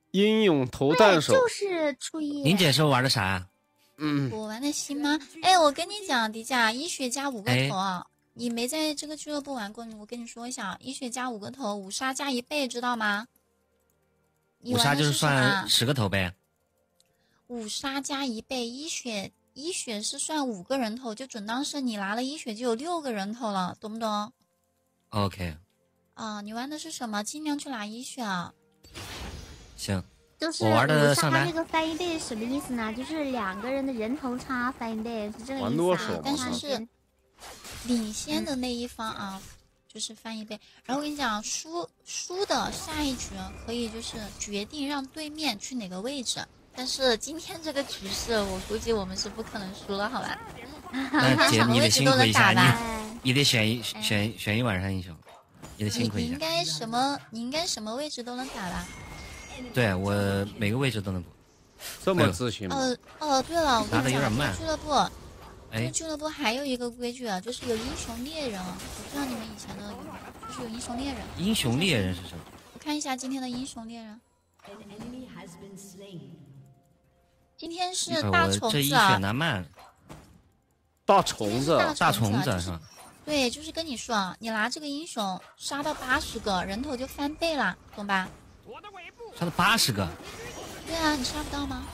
英勇投弹手就是初一。 林姐是玩的啥啊？ 我玩的新吗？哎，我跟你讲，迪迦一血加5个头啊！你没在这个俱乐部玩过，我跟你说一下，一血加5个头，5杀加1倍，知道吗 ？5杀就是算10个头呗。 5杀加1倍，一血是算5个人头，就准当是你拿了一血就有6个人头了，懂不懂 ？OK。 你玩的是什么？尽量去拿一血啊。 行。 就是我玩的上单。 这个翻1倍是什么意思呢？就是2个人的人头差翻1倍，是这个意思啊。但是领先的那一方啊，就是翻1倍。然后我跟你讲，输的下一局可以就是决定让对面去哪个位置。但是今天这个局势，我估计我们是不可能输了，好吧？ 那姐，你得辛苦一下，你得选一晚上英雄，你得辛苦一下。 你应该什么位置都能打吧？ 对，我每个位置都能补。 这么自信吗？ 对了，我跟你讲， 慢。 俱乐部还有一个规矩啊，就是有英雄猎人啊。我不知道你们以前的有没有，就是有英雄猎人。 英雄猎人是什么？ 我看一下今天的英雄猎人。今天是大虫子啊！ 这一血拿慢。 大虫子是吧？ 对，就是跟你说啊，你拿这个英雄杀到80个人头就翻倍了，懂吧？ 杀到80个。 对啊，你杀不到吗？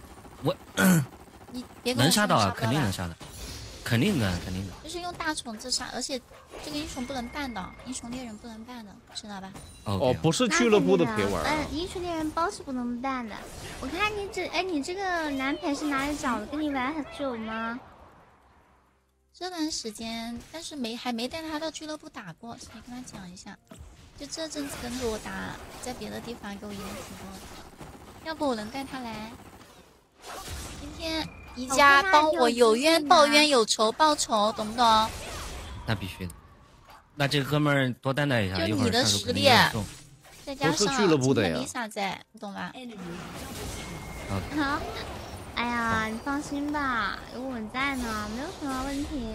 你别能杀到啊，肯定能杀的，肯定的。 就是用大虫子杀，而且这个英雄不能办的，英雄猎人不能办的，知道吧？ 不是俱乐部的陪玩。 英雄猎人包是不能办的。我看你你这个蓝牌是哪里找的？跟你玩很久吗？这段时间，但是还没带他到俱乐部打过，所以跟他讲一下。就这阵子跟着我打，在别的地方给我赢挺多的。要不我能带他来？今天宜家帮我有冤报冤，有仇报仇，懂不懂？ 那必须的。那这哥们儿多担待一下， 就你的实力，再加上俱乐部的呀 Lisa 在，你懂吧？ 好。 哎呀，你放心吧，有我们在呢，没有什么问题。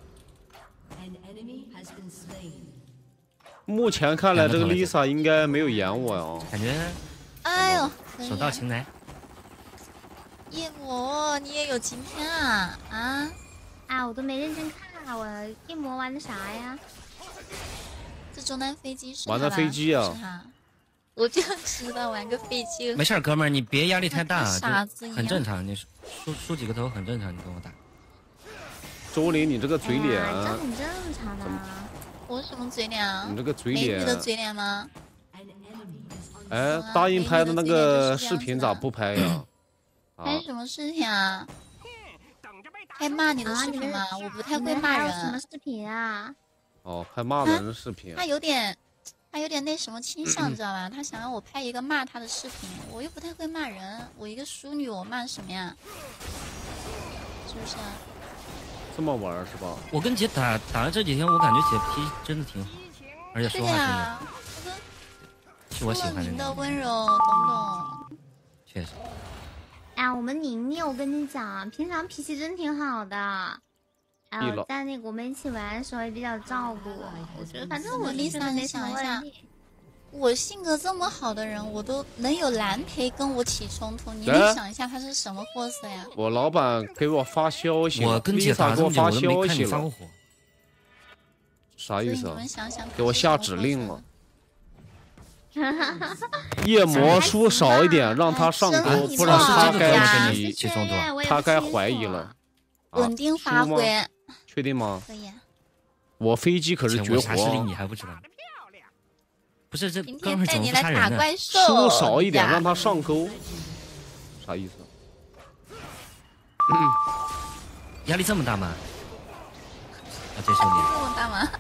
目前看来，这个 Lisa 应该没有演我呀， 感觉。 哎呦， 手到擒来。 夜魔，你也有今天啊？我都没认真看，我夜魔玩的啥呀？这中单飞机是玩的飞机啊？ 我就知道玩个飞机。 没事，哥们儿，你别压力太大， 傻子一样， 很正常。你输几个头很正常，你跟我打。 周林，你这个嘴脸， 这很正常的。我什么嘴脸啊？ 你这个嘴脸， 美女的嘴脸吗？ 哎，答应拍的那个视频咋不拍呀？ 拍什么视频啊？拍骂你的视频吗？我不太会骂人。什么视频啊？ 拍骂人的视频。 他有点那什么倾向，知道吧？他想让我拍一个骂他的视频，我又不太会骂人，我一个淑女，我骂什么呀？是不是？ 这么玩是吧？ 我跟姐打了这几天，我感觉姐脾气真的挺好，而且说话真的是我喜欢的那种温柔，懂不懂？ 确实。 哎呀，我们宁宁，我跟你讲，平常脾气真挺好的。在那个我们一起玩的时候也比较照顾我。我觉得反正我 Lisa，你想一下，我性格这么好的人，我都能有蓝陪跟我起冲突，你能想一下他是什么货色呀？ 我老板给我发消息， 我跟姐打给我发消息了， 啥意思？ 想想给我下指令了。夜魔输少一点，让他上钩，不然他该跟你起冲突，他该怀疑了。 稳定发挥， 确定吗？ 可以。 我飞机可是绝活， 你还不知道？不是这哥们儿怎么不杀人呢？ 输少一点，让他上钩，啥意思？ 压力这么大吗？我接受你。 这么大吗？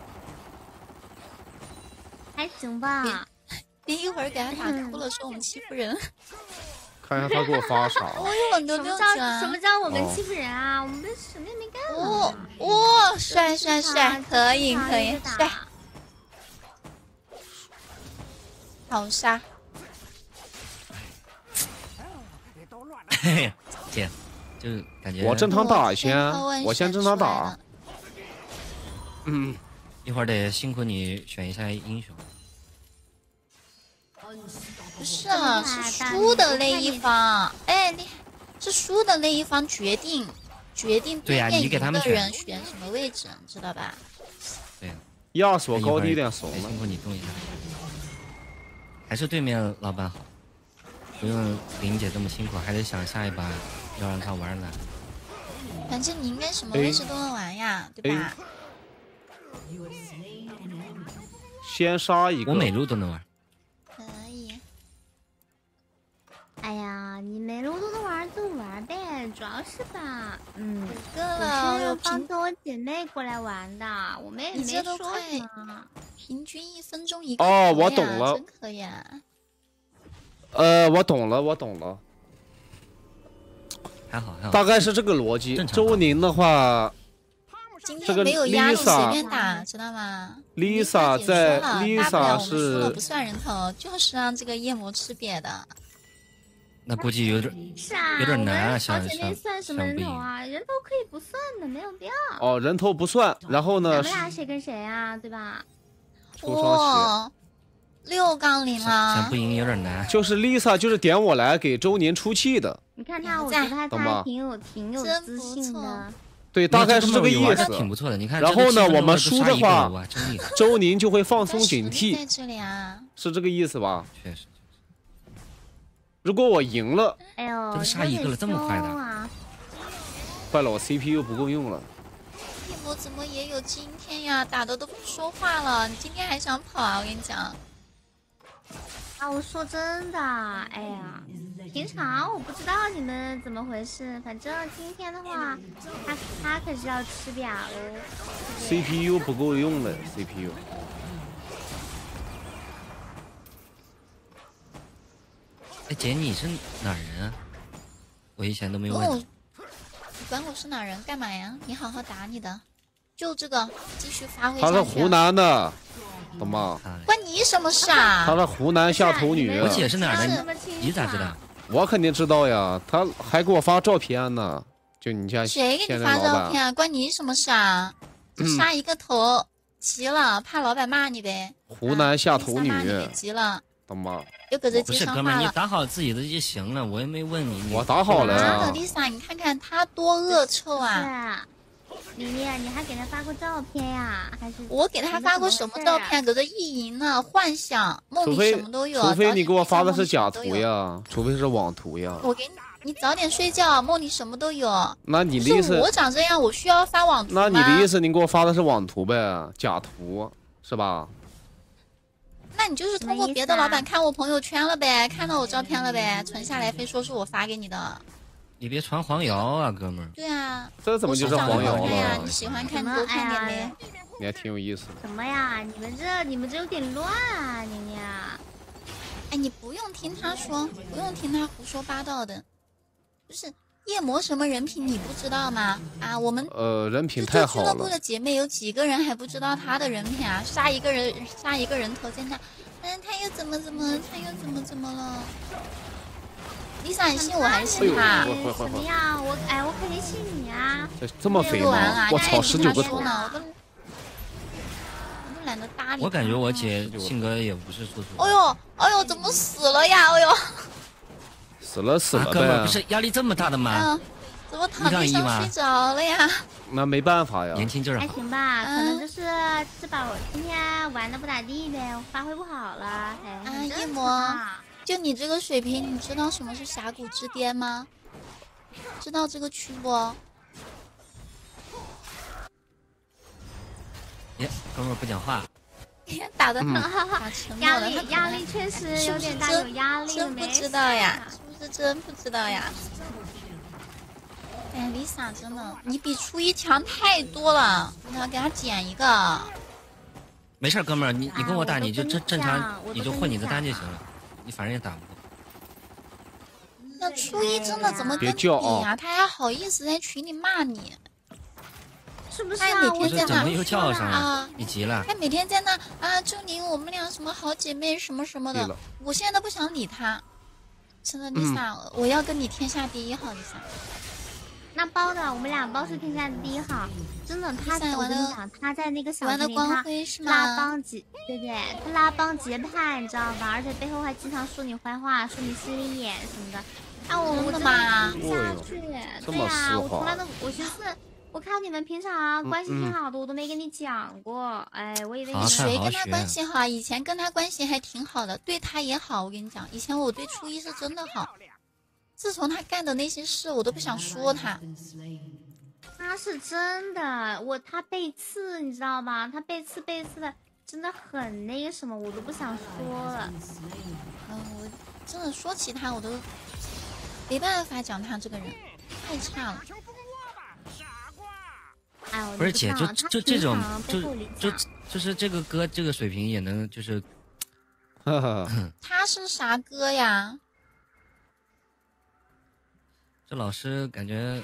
还行吧。别一会儿给他打哭了，说我们欺负人。 看一下他给我发啥？ 我有很多六级啊！什么叫我们欺负人啊？我们什么也没干。哇，帅，可以，帅。好杀。 嘿嘿，姐，就感觉我正常打先，我先正常打。 一会儿得辛苦你选一下英雄。 不是啊，是输的那一方。哎，你是输的那一方决定对呀，你给他们人选什么位置，你知道吧？ 对， 压缩高低点怂了。 辛苦你动一下，还是对面老板好，不用林姐这么辛苦，还得想下一把要让他玩呢。 反正你应该什么位置都能玩呀，对吧？ 先杀一个， 我每路都能玩。 可以。 哎呀，你每路都能玩就玩呗，主要是吧， 我是帮着我姐妹过来玩的，我们也没说什么。 平均1分钟一个。 哦，我懂了， 真可以啊。 我懂了。 还好， 大概是这个逻辑。周宁的话， 今天没有压力，随便打，知道吗 ？Lisa 在 ，Lisa 是输了不算人头，就是让这个夜魔吃瘪的。 那估计有点难啊， 好姐妹算什么人头啊？人头可以不算的，没有必要。 哦，人头不算，然后呢？ 咱们俩谁跟谁啊？对吧？ 哇，6杠0了。 想不赢有点难。 就是 Lisa 就是点我来给周年出气的。 你看他，我觉得他挺有自信的。 对，大概是这个意思。 挺不错的，你看。 然后呢，我们输的话，周宁就会放松警惕。 在这里啊。 是这个意思吧？ 确实。 如果我赢了， 哎呦， 这都杀一个了，这么快的？ 坏了，我 CPU 不够用了。 夜魔怎么也有今天呀？打的都不说话了，你今天还想跑啊？我跟你讲。 啊，我说真的，哎呀，平常我不知道你们怎么回事，反正今天的话，他可是要吃瘪哦。 CPU 不够用了 ，CPU。 哎，姐，你是哪人啊？我以前都没问你。 你管我是哪人干嘛呀？你好好打你的，就这个继续发挥。 他是湖南的，懂吗？ 关你什么事啊？ 他是湖南下头女。 我姐是哪儿的？你咋知道？ 我肯定知道呀，他还给我发照片呢。就你家谁给你发照片啊？关你什么事啊？杀一个头急了，怕老板骂你呗。 湖南下头女。 急了。 懂吗？ 又搁这不是哥们儿，你打好自己的就行了，我也没问你。 我打好了呀。 Lisa，你看看他多恶臭啊！妮妮，你还给他发过照片呀？还是我给他发过什么照片？搁这意淫呢，幻想，梦里什么都有。 除非你给我发的是假图呀，除非是网图呀。 我给你早点睡觉，梦里什么都有。 那你的意思？ 我长这样，我需要发网图吗？ 那你的意思，你给我发的是网图呗？假图是吧？ 那你就是通过别的老板看我朋友圈了呗，看到我照片了呗，存下来非说是我发给你的。 你别传黄谣啊，哥们儿。 对啊， 这怎么就是黄谣了？ 你喜欢看多看点呗。 你还挺有意思。 什么呀？你们这有点乱啊，妮妮啊。 哎，你不用听他说，不用听他胡说八道的。不是夜魔什么人品你不知道吗？啊，我们人品太好了。 俱乐部的姐妹有几个人还不知道他的人品啊？杀一个人头在那，他又怎么了？Lisa，你信我还是信他？ 怎么样？我肯定信你啊！ 这么肥吗？我操，19个头呢！我都懒得搭理。 我感觉我姐性格也不是说。 哎呦，怎么死了呀？哎呦！ 死了哥们儿，不是压力这么大的吗？ 怎么躺地上睡着了呀？ 那没办法呀， 年轻劲儿还行吧，可能就是这把我今天玩的不咋地呗，我发挥不好了。哎， 夜魔，就你这个水平，你知道什么是峡谷之巅吗？知道这个区不？ 耶，哥们儿不讲话。 打的压力确实有点大，有压力。 真不知道呀，是不是真不知道呀？哎 ，Lisa 真的，你比初一强太多了，你要给他减一个。 没事，哥们儿，你跟我打，你就正常，你就混你的单就行了，你反正也打不过。 那初一真的怎么跟你比呀？他还好意思在群里骂你。是不是啊？每天在那又叫上了，你急了？ 他每天在那啊，祝你我们俩什么好姐妹什么什么的，我现在都不想理他。真的，Lisa，我要跟你天下第一号，Lisa。 那包的，我们俩包是天下第一号，真的。他我跟你讲，他在那个小视频他拉帮结，对对，他拉帮结派，你知道吧？而且背后还经常说你坏话，说你势利眼什么的。啊，我真的听不下去。对呀，我从来都我寻思。我看你们平常关系挺好的，我都没跟你讲过。哎，我以为你谁跟他关系好？以前跟他关系还挺好的，对他也好。我跟你讲，以前我对初一是真的好。自从他干的那些事，我都不想说他。 他是真的，他背刺，你知道吗？他背刺的，真的很那个什么，我都不想说了。 我真的说起他，我都没办法讲他这个人，太差了。 哎， 不是姐，就这种，就是这个歌这个水平也能就是， 他是啥歌呀？ 这老师感觉，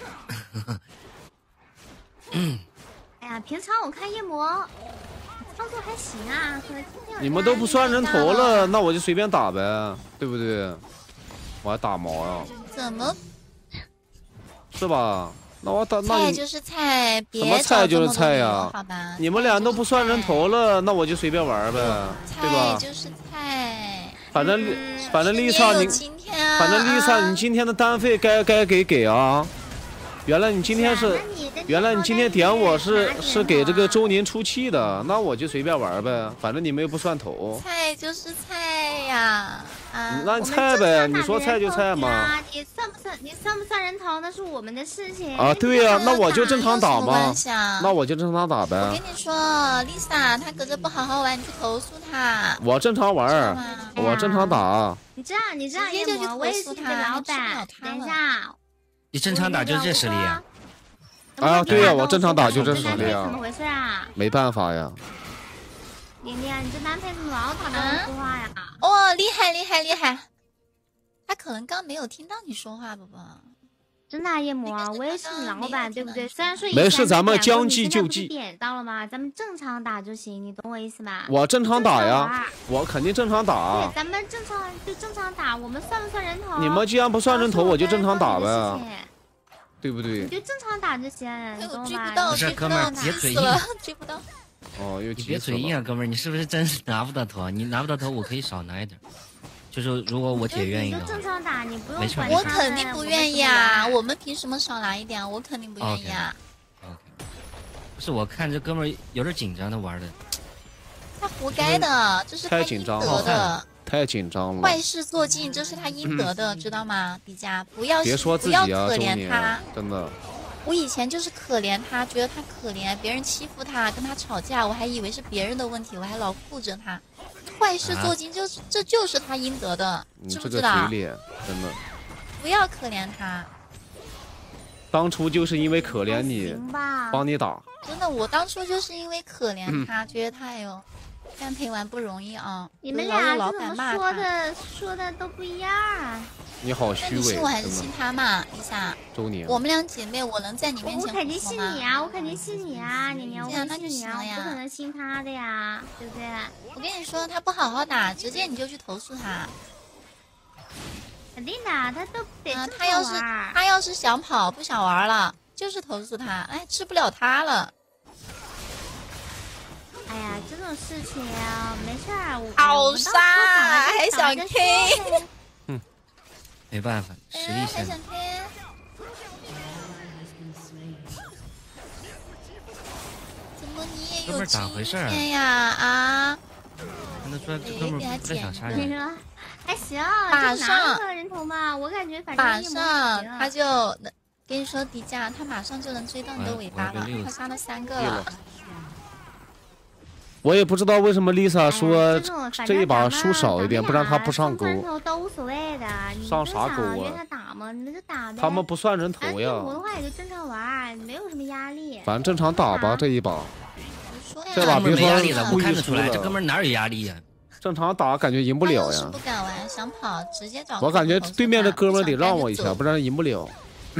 哎呀，平常我看夜魔操作还行啊，可能你们都不算人头了，那我就随便打呗，对不对？我还打毛呀？ 怎么？ 是吧？那我打菜就是菜， 什么菜就是菜呀？ 好吧， 你们俩都不算人头了，那我就随便玩呗，对吧？ 菜就是菜。 反正丽莎你，反正丽莎你今天的单费该给啊。原来你今天点我是给这个周年出气的，那我就随便玩呗，反正你们又不算头。 菜就是菜呀。 那你菜呗，你说菜就菜嘛。 你算不算人头那是我们的事情啊。对呀，那我就正常打嘛。那我就正常打呗。 我跟你说 ，Lisa 她搁这不好好玩，你去投诉她。 我正常玩，我正常打。 你这样夜魔，我也是你的老板。等一下， 你正常打就这实力啊？ 啊，对呀，我正常打就这实力啊。 怎么回事啊？ 没办法呀。 玲玲，你这男配怎么老讨厌说话呀？ 哦，厉害！他可能刚没有听到你说话，宝宝。 真的，夜魔，我也是你老板，对不对？虽然说没事，咱们将计就计。 点到了吗？咱们正常打就行，你懂我意思吧？ 我正常打呀，我肯定正常打。 对，咱们正常打，我们算不算人头？ 你们既然不算人头，我就正常打呗，对不对？ 你就正常打就行，你懂吧？ 不是，哥们儿，别嘴硬， 追不到。 哦，又你别嘴硬啊，哥们儿，你是不是真是拿不到头啊？你拿不到头，我可以少拿一点。就是如果我姐愿意的话， 你就正常打，你不用管。 我肯定不愿意啊！我们凭什么少拿一点？我肯定不愿意啊。 不是，我看这哥们儿有点紧张，他玩的。 他活该的，这是他应得的。 太紧张了。 坏事做尽，这是他应得的，知道吗？迪迦， 别说自己啊， 不要可怜他， 真的。 我以前就是可怜他，觉得他可怜，别人欺负他，跟他吵架，我还以为是别人的问题，我还老护着他。坏事做尽，这就是他应得的，知不知道？ 嘴脸，真的。 不要可怜他。 当初就是因为可怜你，帮你打。 真的，我当初就是因为可怜他，觉得他哎呦，干陪玩不容易啊。 你们俩怎么说的都不一样啊？ 你好虚伪！ 你信我还是信他嘛，丽莎？ 周年， 我们俩姐妹，我能在你面前？ 我肯定信你啊！我肯定信你啊！年年，我肯定信你啊！不可能信他的呀，对不对？ 我跟你说，他不好好打，直接你就去投诉他。 肯定的，他都得他要是想跑不想玩了，就是投诉他。哎，治不了他了。 哎呀，这种事情啊，没事儿， 好杀，还想 K。 没办法，实力线。 怎么你也有哥们儿咋回事啊？ 啊！ 看得出来，这哥们儿不太想杀人。 还行， 马上人头嘛，我感觉反正马上他就跟你说迪迦，他马上就能追到你的尾巴了。他杀了3个了。 我也不知道为什么 Lisa 说这一把输少一点，不然他不上钩。 都无所谓的， 上啥钩啊？ 他打吗？你们就打呗。 他们不算人头呀。 我的话也就正常玩，没有什么压力。 反正正常打吧，这一把。 这把别说压力了，我看得出来，这哥们哪有压力呀？ 正常打感觉赢不了呀。 不敢玩，想跑直接找。 我感觉对面的哥们得让我一下，不然赢不了。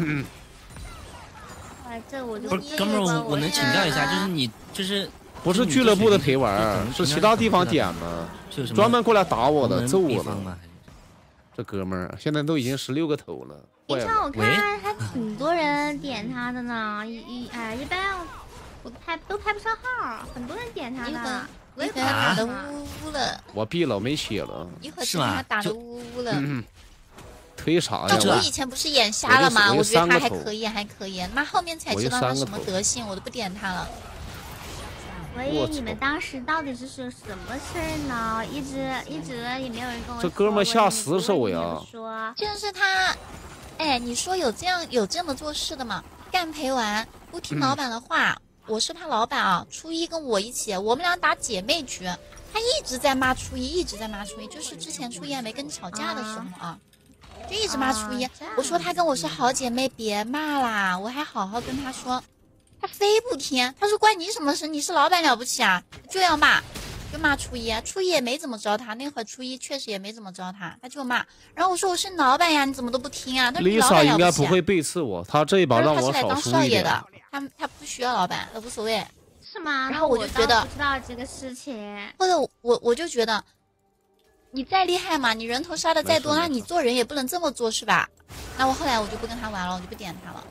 这我就不是哥们儿，我能请教一下，就是你就是不是俱乐部的陪玩，是其他地方点的，专门过来打我的，揍我的。 这哥们儿现在都已经16个头了。 平常我看还挺多人点他的呢，一般我都拍不上号，很多人点他的。 我一会儿打的呜呜了。 我闭了，没血了。 一会儿他打的呜呜了。 推啥呀？ 我以前不是眼瞎了吗？我觉得他还可以，还可以。妈后面才知道他什么德性，我都不点他了。 所以你们当时到底是什么事儿呢？一直也没有人跟我说。 这哥们下死手呀！ 就是他，哎，你说有这么做事的吗？干陪玩不听老板的话，我是他老板啊。初一跟我一起，我们俩打姐妹局，他一直在骂初一，一直在骂初一。就是之前初一还没跟你吵架的时候啊，就一直骂初一。我说他跟我是好姐妹，别骂啦，我还好好跟他说。他非不听，他说关你什么事？你是老板了不起啊？就要骂，就骂初一，初一也没怎么着他，那会儿初一确实也没怎么着他，他就骂。然后我说我是老板呀，你怎么都不听啊？他说你老板了不起啊。 Lisa 应该不会背刺我，他这一把让我少输一点。 他不需要老板，无所谓。 是吗？ 然后我就觉得不知道这个事情， 或者我就觉得，你再厉害嘛，你人头杀的再多，那你做人也不能这么做是吧？那后来我就不跟他玩了，我就不点他了。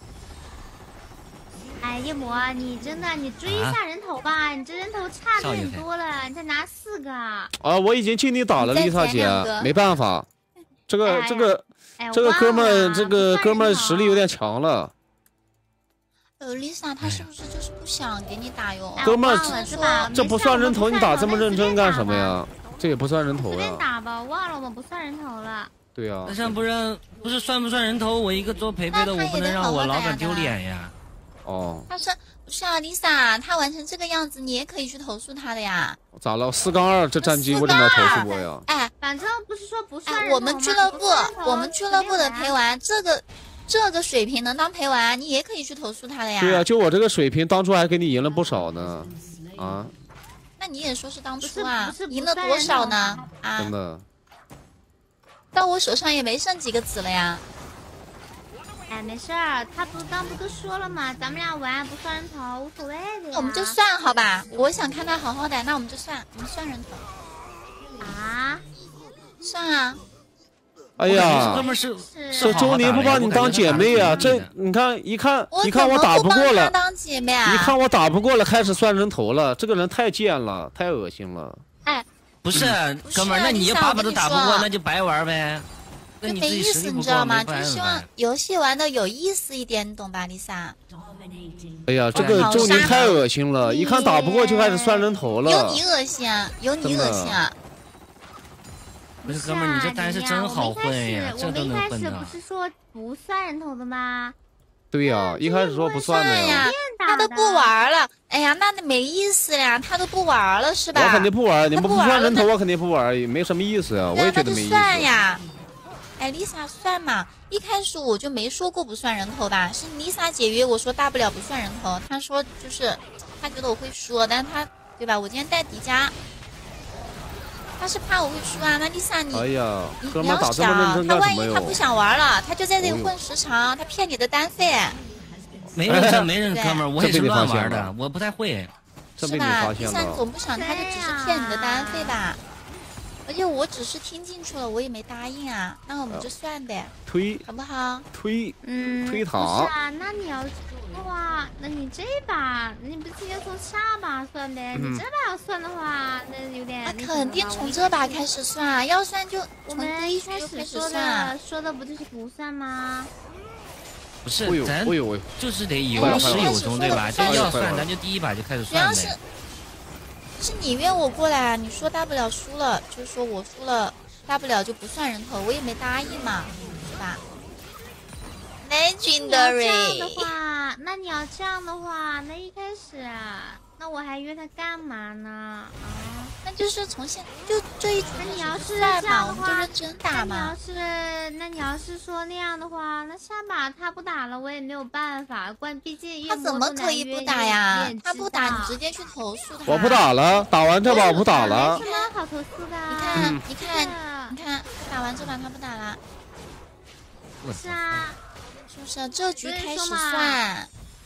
哎，夜魔，你真的你追一下人头吧，你这人头差的很多了，你再拿4个。 啊，我已经尽力打了，Lisa 姐，没办法，这个哥们儿实力有点强了。 Lisa 他是不是就是不想给你打哟？ 哥们儿，这不算人头，你打这么认真干什么呀？这也不算人头呀。 随便打吧，忘了我们不算人头了。 对呀。 那像不是算不算人头？我一个做陪陪的，我不能让我老板丢脸呀。 哦， 他说不是啊 ，Lisa， 他玩成这个样子，你也可以去投诉他的呀。 咋了？4-2这战绩为什么要投诉我呀？ 哎， 反正不是说不算人头吗？ 我们俱乐部的陪玩，这个水平能当陪玩，你也可以去投诉他的呀。 对呀，就我这个水平，当初还给你赢了不少呢。啊？ 那你也说是当初啊，赢了多少呢？啊， 真的。 到我手上也没剩几个子了呀。 哎，没事儿，他刚不都说了吗？咱们俩玩不算人头，无所谓的呀。 我们就算好吧，我想看他好好的，那我们就算，我们算人头。 啊？ 算啊。 哎呀， 这周宁不把你当姐妹啊？这你看，一看我打不过了， 当姐妹啊？ 一看我打不过了，开始算人头了。这个人太贱了，太恶心了。 哎， 不是，哥们儿，那你要把都打不过，那就白玩呗。 就没意思，你知道吗？就是希望游戏玩的有意思一点，你懂吧，Lisa？ 哎呀，这个周宁太恶心了，一看打不过就开始算人头了。 有你恶心啊！有你恶心啊！ 不是哥们儿，你这单是真好混呀，这都能混的。 我们一开始不是说不算人头的吗？ 对呀，一开始说不算的呀。 他都不玩了，哎呀，那没意思呀，他都不玩了是吧？ 我肯定不玩，你们不算人头，我肯定不玩，没什么意思呀，我也觉得没意思。 算呀。哎 ，Lisa 算嘛？一开始我就没说过不算人头吧，是 Lisa 姐约我说大不了不算人头。她说就是她觉得我会输，但是她对吧？我今天带迪迦，她是怕我会输啊。那 Lisa 你， 哎呀， 你要想，她万一她不想玩了，她就在这里混时长，她骗你的单费。 没人，哥们儿，我也是乱玩的，我不太会。 是吧 ？Lisa 你总不想她就只是骗你的单费吧？而且我只是听进去了，我也没答应啊，那我们就算呗，好不好？ 推塔。 不是啊，那你要的话，那你这把，你不直接从下把算呗？你这把要算的话，那有点。 那肯定从这把开始算啊，要算就我们一开始说的不就是不算吗？ 不是，咱就是得有始有终，对吧？这要算，咱就第一把就开始算呗。 是你约我过来，你说大不了输了，就说我输了，大不了就不算人头，我也没答应嘛，是吧 ？Legendary。 那你要这样的话，那一开始，那我还约他干嘛呢？啊， 那就是从现就这一局， 那你要是这样的话，我们就认真打嘛。 那你要是说那样的话，那下把他不打了，我也没有办法。毕竟他怎么可以不打呀？他不打，你直接去投诉他。 我不打了，打完这把我不打了。 没什么好投诉的。你看，他打完这把他不打了。 是啊， 是不是？这局开始算。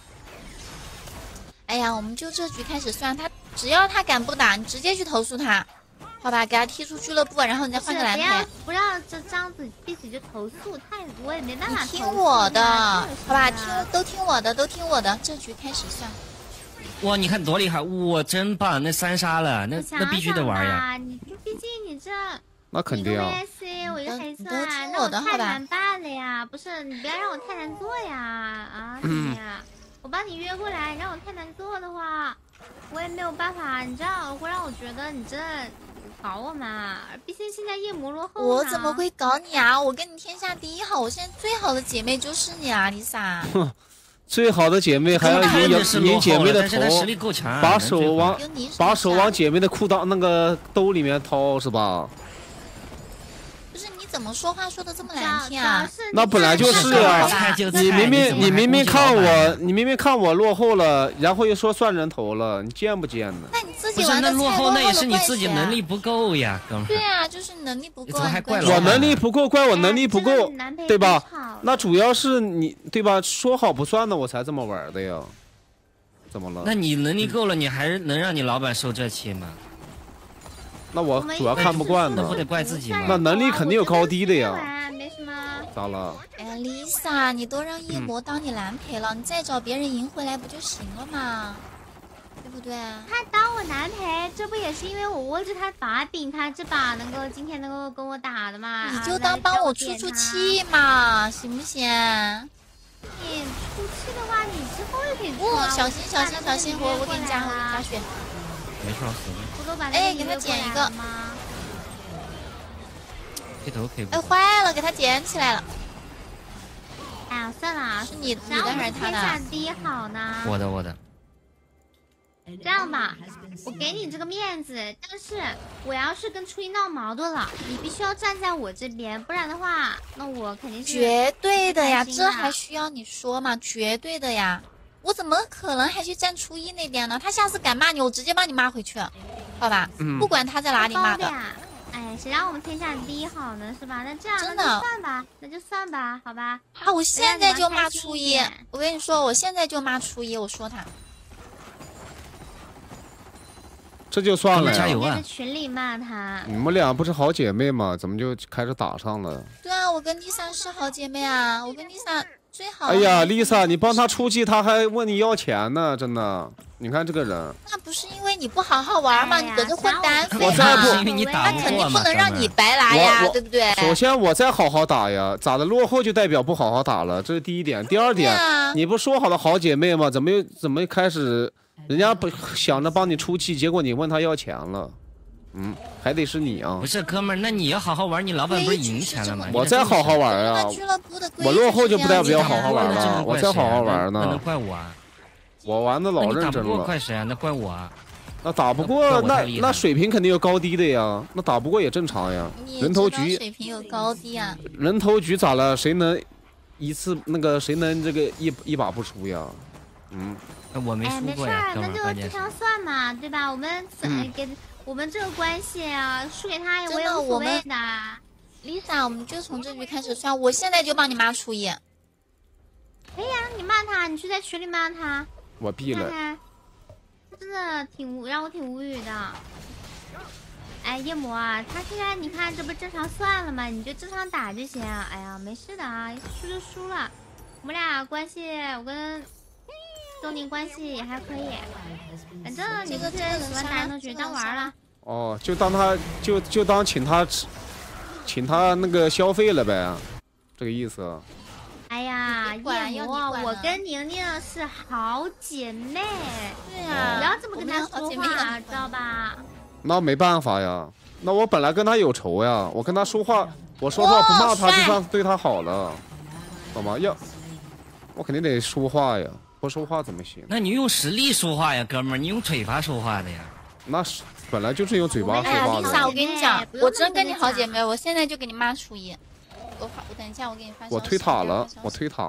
哎呀，我们就这局开始算，他只要他敢不打，你直接去投诉他，好吧？给他踢出俱乐部，然后你再换个蓝陪。 不要这样子闭嘴就投诉，我也没办法。 听我的，好吧，都听我的，都听我的，这局开始算。 哇，你看多厉害！哇，真棒！那3杀了，那必须得玩呀！ 你毕竟你这那肯定啊。 我一个黑色， 都听我的，好吧？ 太难办了呀！不是，你不要让我太难做呀！啊，你呀，我帮你约过来，让我太难做的话，我也没有办法，你这样会让我觉得你这搞我嘛。毕竟现在夜魔落后。 我怎么会搞你啊？我跟你天下第一好，我现在最好的姐妹就是你啊，Lisa。 最好的姐妹还要赢姐妹的头，把手往姐妹的裤裆那个兜里面掏是吧？ 不是，你怎么说话说的这么难听啊？ 那本来就是呀，你明明看我落后了，然后又说算人头了，你贱不贱呢？ 那你自己玩的落后，那也是你自己能力不够呀，哥们。 对啊，就是能力不够。 我能力不够，怪我能力不够，对吧？那主要是你对吧？说好不算的，我才这么玩的呀。怎么了？ 那你能力够了，你还能让你老板受这气吗？ 那我主要看不惯呢。 那不得怪自己吗？ 那能力肯定有高低的呀。 没什么。 咋了？ 哎呀 ，Lisa，你都让夜魔当你蓝陪了，你再找别人赢回来不就行了吗？对不对？ 他当我男陪，这不也是因为我握着他把柄，他这把今天能够跟我打的嘛？ 你就当帮我出气嘛，行不行？ 你出气的话，你之后也可以出。 小心！我给你加血。 没事，死了。 哎，给他捡一个。 这头可以。 哎，坏了，给他捡起来了。 哎呀，算了， 是你的还是他的？ 天下第一好呢。 我的。 这样吧，我给你这个面子，但是我要是跟初一闹矛盾了，你必须要站在我这边，不然的话，那我肯定是绝对的呀，这还需要你说吗？绝对的呀，我怎么可能还去站初一那边呢？他下次敢骂你，我直接帮你骂回去，好吧？不管他在哪里骂的。 哎，谁让我们天下第一好呢，是吧？那这样真的那就算吧，好吧？ 啊，我现在就骂初一，我跟你说，我现在就骂初一，我说他。 这就算了呀！ 加油啊！ 在群里骂他。 你们俩不是好姐妹吗？怎么就开始打上了？ 对啊，我跟Lisa是好姐妹啊，我跟Lisa最好。 哎呀，Lisa，你帮他出气，他还问你要钱呢，真的。你看这个人。 那不是因为你不好好玩吗？你搁这混单飞嘛？ 那肯定不能让你白来呀，对不对？ 首先我再好好打呀，咋的？落后就代表不好好打了，这是第一点。第二点，你不说好的好姐妹吗？怎么开始？人家不想着帮你出气，结果你问他要钱了，还得是你啊！ 不是哥们儿，那你要好好玩，你老板不是赢钱了吗？ 我再好好玩啊！我落后就不代表好好玩了，我再好好玩呢。 那能怪我啊？ 我玩的老认真了。 那打不过怪谁啊？那怪我啊！ 那打不过，那水平肯定有高低的呀。那打不过也正常呀。人头局水平有高低啊。 人头局咋了？谁能一次那个谁能这个一把不输呀？ 我没输过呀， 没事，那就这条算嘛，对吧？我们给我们这个关系啊，输给他我也无所谓的。 Lisa， 我们就从这局开始算，我现在就帮你骂初一。 可以啊，你骂他，你去在群里骂他。 我闭了。 真的让我挺无语的。哎，夜魔啊，他现在你看这不正常算了吗？你就正常打就行。哎呀，没事的啊，输就输了。我们俩关系，我跟周宁关系也还可以，反正你不是喜欢打人头局当玩了。 哦，就当他就当请他那个消费了呗，这个意思。 哎呀，夜魔，我跟宁宁是好姐妹。 对呀， 不要这么跟他说话，知道吧？ 那没办法呀，那我本来跟他有仇呀，我跟他说话，我说话不骂他就算对他好了，懂吗？我肯定得说话呀。不说话怎么行？ 那你用实力说话呀，哥们儿，你用嘴巴说话的呀。 那是本来就是用嘴巴说话的。 哎呀，Lisa，我跟你讲，我真跟你好姐妹，我现在就给你骂初一。我等一下，我给你发。 我推塔了，我推塔。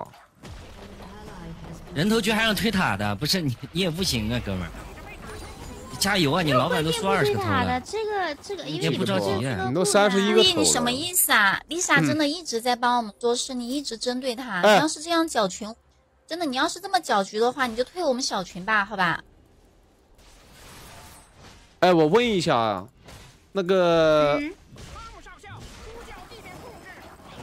人头局还让推塔的，不是你也不行啊，哥们儿。加油啊！你老板都输20个头了。 这个， 你也不着急啊。 你都31个头了。 你什么意思啊？Lisa 真的一直在帮我们做事，你一直针对他。你要是这样搅群。真的，你要是这么搅局的话，你就退我们小群吧，好吧？ 哎，我问一下啊，那个，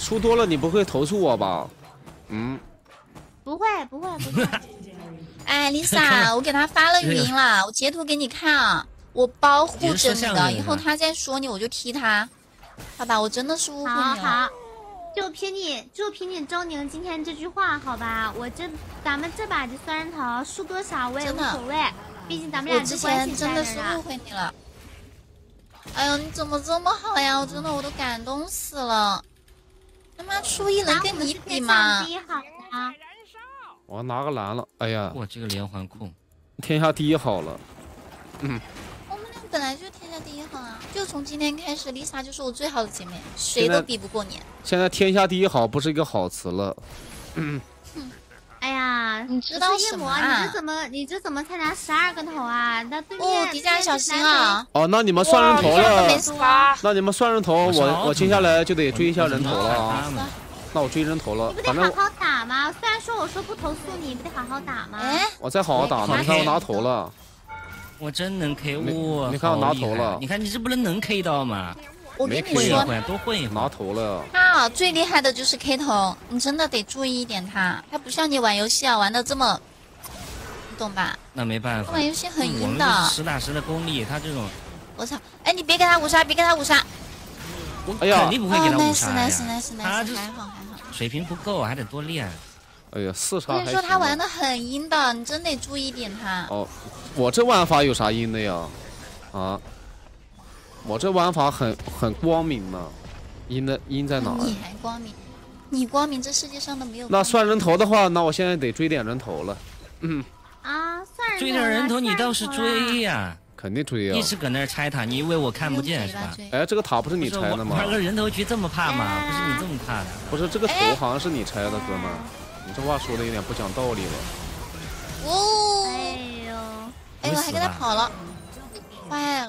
输多了你不会投诉我吧？嗯， 不会。 哎，Lisa，我给他发了语音了，我截图给你看啊，我保护着你的，以后他再说你我就踢他，好吧？我真的是误会你了。 好，就凭你周宁今天这句话，好吧？咱们这把就算人头，输多少我也无所谓，毕竟咱们俩之前真的是误会你了。哎呦，你怎么这么好呀？我都感动死了。他妈初一能跟你比吗？ 我拿个蓝了，哎呀， 我这个连环控， 天下第一好了。 我们俩本来就天下第一好啊！就从今天开始，Lisa 就是我最好的姐妹，谁都比不过你。 现在天下第一好不是一个好词了。 哎呀， 你知道什么啊？ 你这怎么才拿12个头啊？那对面迪迦小心啊！ 哦，那你们算人头了。那你们算人头，我接下来就得追一下人头了啊。那我追人头了， 反正好好打吗？虽然说我说不投诉你，不得好好打吗？ 我再好好打呢。你看我拿头了， 我真能 K 我。 你看我拿头了， 你看你这不能 K 到吗？ 我跟你说， 多混一会拿头了。 他最厉害的就是 K 头，你真的得注意一点他不像你玩游戏啊玩的这么，你懂吧？ 那没办法， 玩游戏很阴的。我们实打实的功力，他这种。 我操！哎，你别给他5杀，别给他5杀。 我肯定不会给他5杀呀。 nice，还好。 水平不够，还得多练。 哎呀，4杀。 我跟你说，他玩的很阴的，你真得注意点他。 哦，我这玩法有啥阴的呀？啊，我这玩法很光明呢，阴在哪？ 你还光明？你光明，这世界上都没有。 那算人头的话，那我现在得追点人头了。 算人头。 追点人头，你倒是追呀！ 肯定追啊！ 一直搁那儿拆塔，你以为我看不见是吧？ 哎，这个塔不是你拆的吗？ 玩个人头局这么怕吗？不是你这么怕的。 不是这个头好像是你拆的，哥们儿，你这话说的有点不讲道理了。 哦， 哎呦，还跟他跑了，坏了！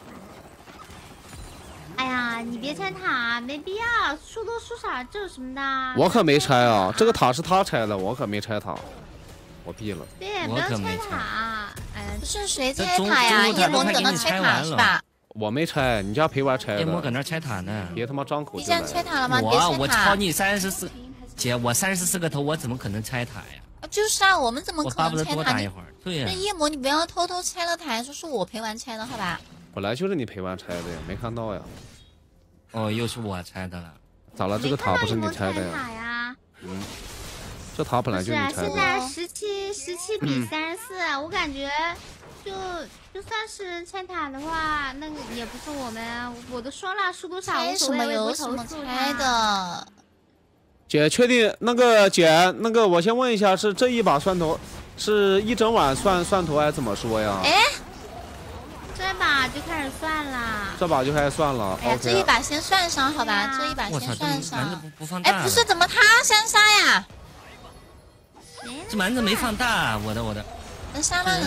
哎呀，你别拆塔，没必要，输多输少这有什么的？ 我可没拆啊，这个塔是他拆的，我可没拆塔。我闭了。 对，不要拆塔。 不是谁拆塔呀？夜魔搁那拆塔是吧？ 我没拆，你家陪玩拆的。 夜魔搁那拆塔呢， 别他妈张口就来。 你现在拆塔了吗？ 我超你34，姐，我34个头，我怎么可能拆塔呀？ 就是啊，我们怎么可能拆塔？ 多打一会儿。对呀。 这夜魔，你不要偷偷拆了塔，说是我陪玩拆的，好吧？ 本来就是你陪玩拆的呀，没看到呀。 哦，又是我拆的了。 咋了？这个塔不是你拆的呀？这塔本来就是你拆的。 现在17比34，我感觉就算是拆塔的话，那个也不是我们，我都说了输多少无所谓，我也不会投诉拆的。 姐确定那个姐那个，我先问一下，是这一把算头，是一整晚算头还是怎么说呀？ 哎， 这把就开始算了。 这把就开始算了。 哎呀，这一把先算上好吧，这一把先算上。 哎， 不是，怎么他先杀呀？ 这蛮子没放大，我的。 能杀吗？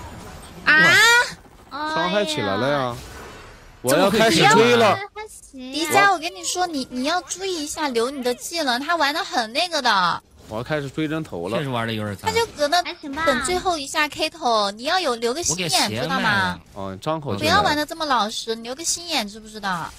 伤害起来了呀！我要开始追了。 迪迦，我跟你说，你要注意一下留你的技能，他玩的很那个的。 我要开始追人头了。 确实玩的有点脏。 他就搁那等最后一下 K 头，你要留个心眼，知道吗？ 哦，张口。 不要玩的这么老实，你留个心眼，知不知道？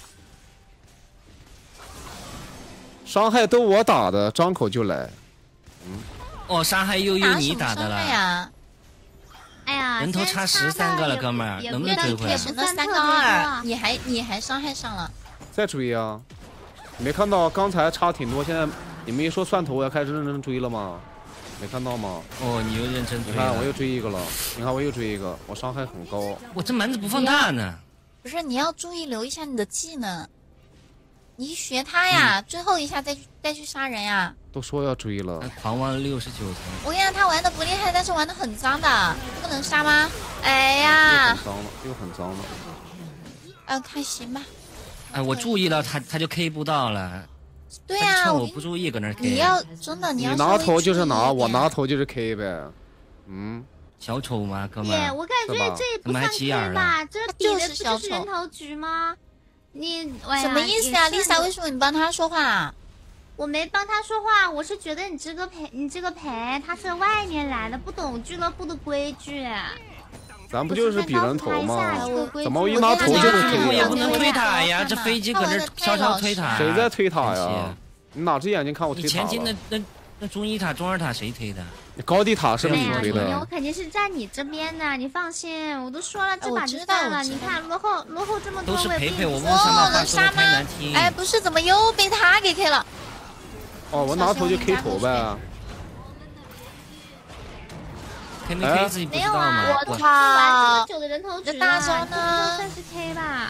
伤害都我打的，张口就来。 哦，伤害又你打的了。 哎呀， 人头差13个了，哥们儿，能不能追回来？ 那3个2，你还伤害上了。 再追啊！你没看到刚才差挺多，现在你们一说算头，我要开始认真追了吗？没看到吗？ 哦，你又认真追。 你看我又追一个了，你看我又追一个，我伤害很高。 我这蛮子不放大呢。 不是，你要注意留一下你的技能。你学他呀，最后一下再去杀人呀。 都说要追了， 狂妄69层。 我跟你讲，他玩的不厉害，但是玩的很脏的，不能杀吗？哎呀， 又很脏了。 看行吧。 哎，我注意了，他就 K 不到了。 对呀， 我不注意搁那 K。 你要真的你要拿头就是拿，我拿头就是 K 呗。 小丑吗，哥们儿？ 我感觉这也不算 K 吧，这比的不就是人头局吗？你什么意思啊 ，Lisa？为什么你帮他说话？ 我没帮他说话，我是觉得你这个陪他是外面来的，不懂俱乐部的规矩。 咱不就是比人头吗？怎么我一拿头就是推？ 也不能推塔呀，这飞机搁这悄悄推塔。 谁在推塔呀？ 你哪只眼睛看我推塔前期了？ 那中1塔、中2塔谁推的？ 高地塔是你推的。 我肯定是站你这边的，你放心，我都说了，这把就算了。你看落后这么多， 都是陪陪我。 哦，能杀吗？哎，不是，怎么又被他给 K 了？ 哦，我拿头就 K 头呗。 K 没 K 自己不知道吗？ 我操！ 玩这么久的人头局， 这大招呢？ 算是 K 吧。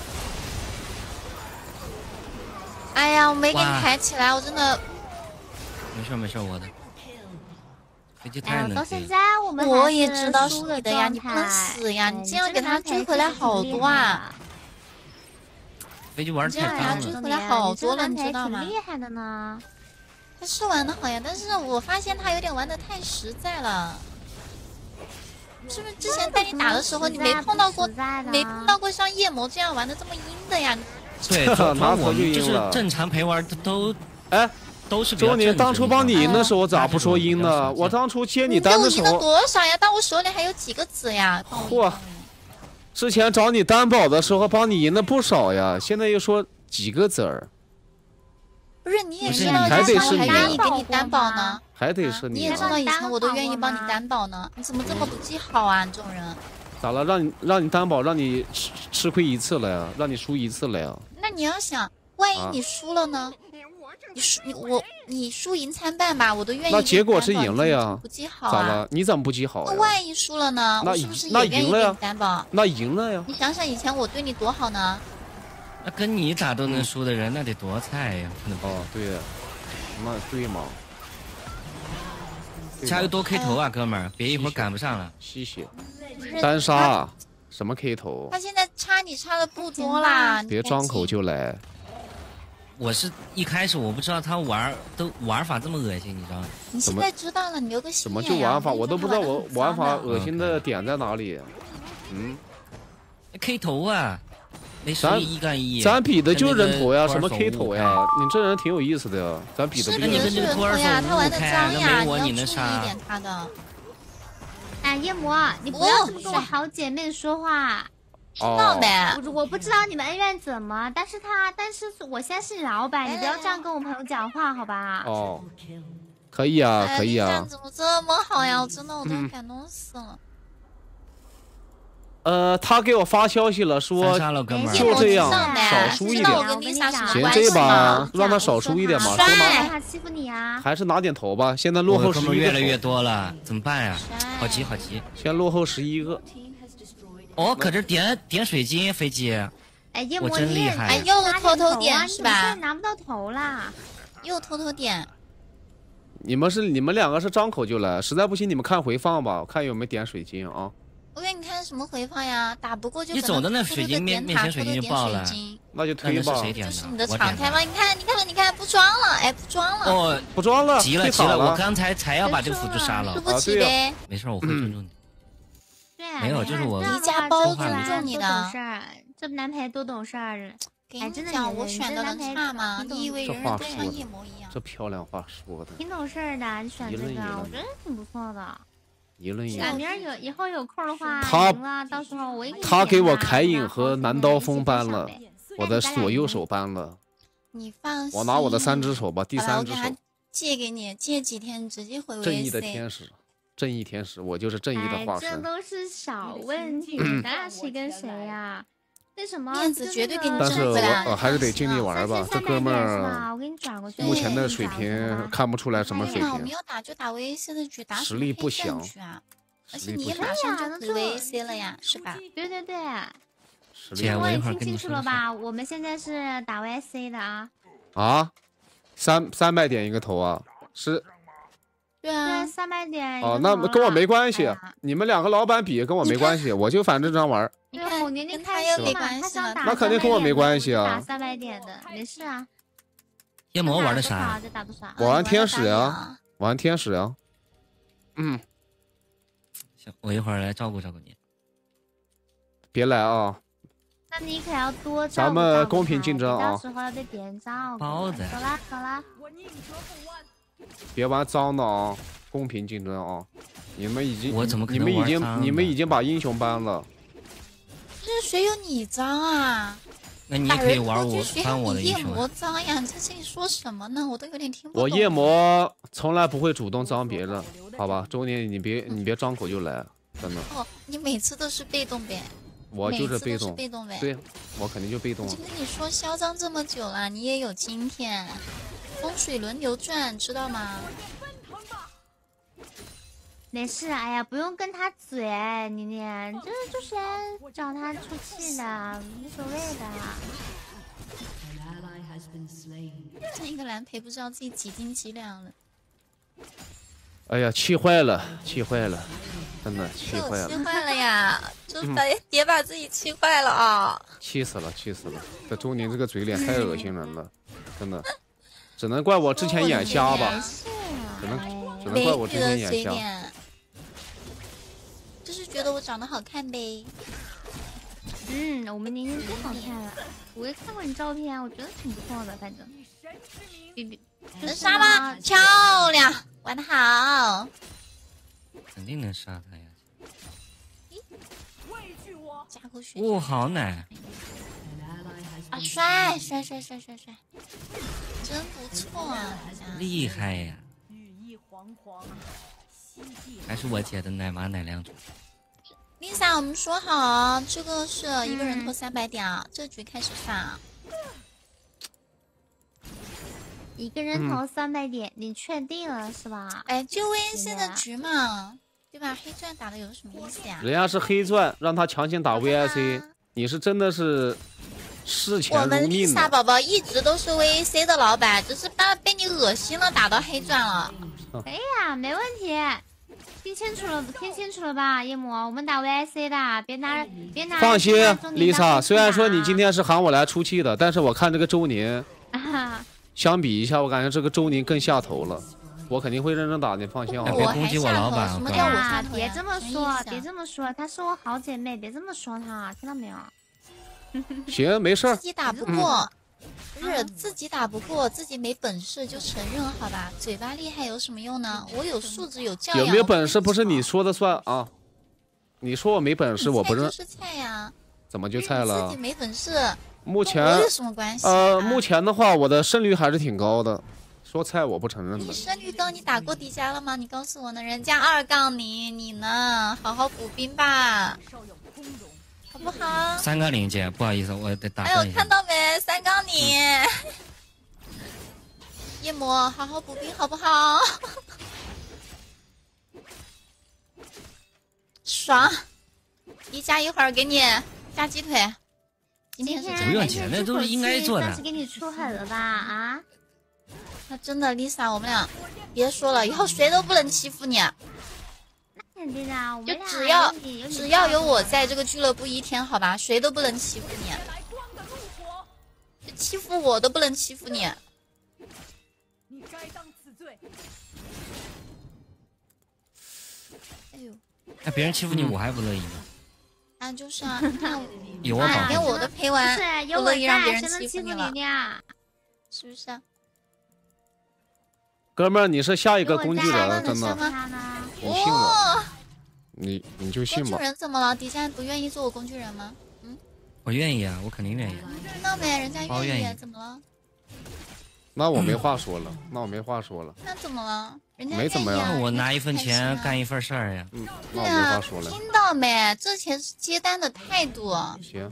哎呀，我没给你抬起来，我真的。 没事，我的。飞机太能 K 了。 到现在我也知道是你的呀，你不能死呀！你这样给他追回来好多啊！ 飞机玩太脏了。 这样给他追回来好多了，你知道吗？ 厉害的呢。 他是玩的好呀，但是我发现他有点玩的太实在了。是不是之前带你打的时候，你没碰到过像夜魔这样玩的这么阴的呀？ 对，拿我们就是正常陪玩都都是。 周年当初帮你赢的时候咋不说阴呢？我当初接你单的时候， 我赢了多少呀？但我手里还有几个子呀？ 嚯！之前找你担保的时候帮你赢了不少呀，现在又说几个子儿。 不是你也知道，以前我还愿意给你担保呢。 还得是你。 你也知道以前我都愿意帮你担保呢，你怎么这么不记好啊？你这种人。 咋了？让你担保，让你吃亏一次了呀，让你输一次了呀。 那你要想，万一你输了呢？你输赢参半吧，我都愿意。 那结果是赢了呀。 不记好啊？ 咋了？你怎么不记好呀？ 那万一输了呢？我是不是也愿意给你担保？ 那赢了呀。 你想想以前我对你多好呢。 那跟你咋都能输的人，那得多菜呀！ 哦，对，那对嘛。 加油多 K 头啊，哥们儿，别一会儿赶不上了。 谢谢。单杀，什么 K 头？ 他现在差你差的不多啦。 别张口就来。 我是一开始我不知道他玩法这么恶心，你知道吗？ 你现在知道了，你留个心眼。怎么就玩法？我都不知道我玩法恶心的点在哪里。 K 头啊，没输1干1。 咱比的就是人头呀，什么 K 头呀？你这人挺有意思的呀，咱比的不就是你跟这个托尔呀，他玩的脏呀， 你要注意一点他的。 哎，夜魔，你不要这么跟我好姐妹说话。 知道呗， 我不知道你们恩怨怎么，但是我现在是老板，你不要这样跟我朋友讲话，好吧？ 哦，可以啊，可以啊。 怎么这么好呀？我真的我都感动死了。 他给我发消息了，说就这样，少输一点。行，这把让他少输一点嘛，说他欺负你啊？ 还是拿点头吧，现在落后11个。 越来越多了，怎么办呀？好急好急， 现在落后11个。 哦，可这点水晶飞机， 哎，夜魔真厉害！ 哎，又偷偷点是吧？ 拿不到头啦， 又偷偷点。 你们两个是张口就来，实在不行你们看回放吧，我看有没有点水晶啊。 我给你看什么回放呀？打不过就你走的那水晶面前水晶就爆了， 那就推吧。 这是你的常态吗？你看，不装了，哎，不装了。 哦， 不装了， 急了，我刚才才要把这个辅助杀了。 对不起呗。 没事，我会尊重你。没有，就是我一家包尊重你的。 这男排多懂事儿。 给你讲，我选的能差吗？你以为人人都像夜魔一样？ 这漂亮话说的。 挺懂事儿的，你选这个，我觉得挺不错的。 一轮赢。 以后有空的话，到时候我也他给我凯隐和南刀锋搬了，我的左右手搬了。 你放心。 我拿我的3只手吧，第3只手。 借给你，借几天直接回 VC。 正义的天使。正义天使，我就是正义的化身。 这都是小问题，咱俩谁跟谁呀？为什么面子绝对给你但是我还是得尽力玩吧。这哥们儿目前的水平看不出来什么水平。 我们要打就打 VAC 的局，打实力不详， 而且你也马上就可以 VAC 了呀，是吧？ 对对对。 姐，我一会儿跟你说了吧，我们现在是打 VAC 的啊。 啊，300点一个头啊，是。 对啊 ，300点。 哦，那跟我没关系，你们2个老板比跟我没关系，我就反正这样玩。 你看，我年龄他也没关系了， 那肯定跟我没关系啊。 打300点的，没事啊。 夜魔玩的啥？ 我玩天使呀，玩天使呀。 行，我一会儿来照顾照顾你。 别来啊！ 那你可要多照顾。 咱们公平竞争啊！ 到时候要被别人照顾。 包子。 走啦走啦。 别玩脏的啊！公平竞争啊！你们已经你们已经把英雄搬了。 这谁有你脏啊？ 那你也可以玩我穿我的夜英雄。 魔脏呀！你在这里说什么呢？我都有点听不懂。 我夜魔从来不会主动脏别人，好吧？周年你别张口就来，真的。 哦，你每次都是被动呗。 我就是被动， 被动呗。 对，我肯定就被动。 我就跟你说，嚣张这么久了，你也有今天。风水轮流转，知道吗？ 没事，哎呀，不用跟他嘴，妮妮，就是找他出气的，无所谓的。 这一个蓝培不知道自己几斤几两了。 哎呀，气坏了，气坏了，真的气坏了。 气坏了呀！就别把自己气坏了啊！ 气死了，气死了！这周宁这个嘴脸太恶心人了，真的，只能怪我之前眼瞎吧，只能怪我之前眼瞎。 就是觉得我长得好看呗。 我们宁宁最好看了。我也看过你照片，我觉得挺不错的，反正。 能杀吗？漂亮，玩得好。 肯定能杀他呀！ 加口血。 哇，好奶！ 啊，帅，真不错啊！ 厉害呀！还是我姐的奶妈奶量多。 Lisa， 我们说好，这个是一个人投300点啊，这局开始上。 一个人投300点，你确定了是吧？ 哎，就 VAC 的局嘛，对吧？黑钻打的有什么意思呀？ 人家是黑钻，让他强行打 VIC，你是真的是视钱如命。 我们 Lisa 宝宝一直都是 VAC 的老板，只是被你恶心了，打到黑钻了。 可以呀，没问题。听清楚了吧，夜魔，我们打 VIC 的，别拿。 放心 ，Lisa， 虽然说你今天是喊我来出气的，但是我看这个周宁，相比一下，我感觉这个周宁更下头了。我肯定会认真打，你放心好吗？ 别攻击我老板！ 别这么说，别这么说，她是我好姐妹，别这么说她，听到没有？ 行，没事儿。 自己打不过。不是自己打不过，自己没本事就承认好吧？嘴巴厉害有什么用呢？我有素质有教养。 有没有本事不是你说的算啊？你说我没本事，我不认。 就是菜呀。 怎么就菜了？ 自己没本事。 目前有什么关系？ 目前的话，我的胜率还是挺高的。说菜我不承认的。 你胜率高，你打过迪迦了吗？你告诉我呢。人家2杠0，你呢？好好补兵吧。好不好 ？3杠0姐，不好意思，我得打断一下。 哎呦，看到没？3杠0，夜魔，好好补兵好不好？爽！一加一会儿给你加鸡腿。今天是不用钱，那都是应该做的。 但是给你出狠了吧？啊？ 那真的 Lisa， 我们俩别说了，以后谁都不能欺负你。 肯定的，我们就只要有我在这个俱乐部1天，好吧，谁都不能欺负你，就欺负我都不能欺负你。你该当此罪。哎呦， 那别人欺负你，我还不乐意呢。 啊，就是啊， 有我保护，我的陪玩， 不乐意让别人欺负你了，是不是？ 哥们儿，你是下一个工具人，真的。你信了，你就信吧。 工具人怎么了？迪迦不愿意做我工具人吗？ 我愿意啊，我肯定愿意。 听到没？人家愿意，怎么了？ 那我没话说了， 那怎么了？人家没怎么样， 我拿1份钱干1份事儿呀。 那我没话说了。 听到没？这钱是接单的态度。 行，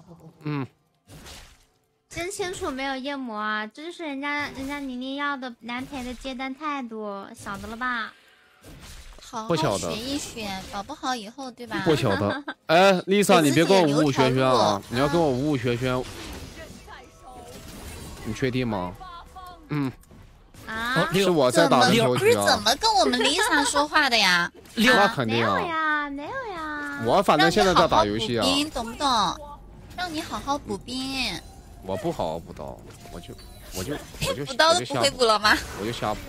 真清楚没有夜魔啊？这就是人家宁宁要的男陪的接单态度，晓得了吧？ 好好学一学，搞不好以后对吧？ 不晓得。哎 ，Lisa， 你别跟我五五轩轩啊！你要跟我五五轩轩，你确定吗？ 啊？ 是我在打篮球局啊！ 不是怎么跟我们 Lisa 说话的呀？ 那肯定啊！没有呀！ 我反正现在在打游戏啊。 懂不懂？让你好好补兵。 我不好好补刀，我就补刀都不会补了吗？ 我就瞎补。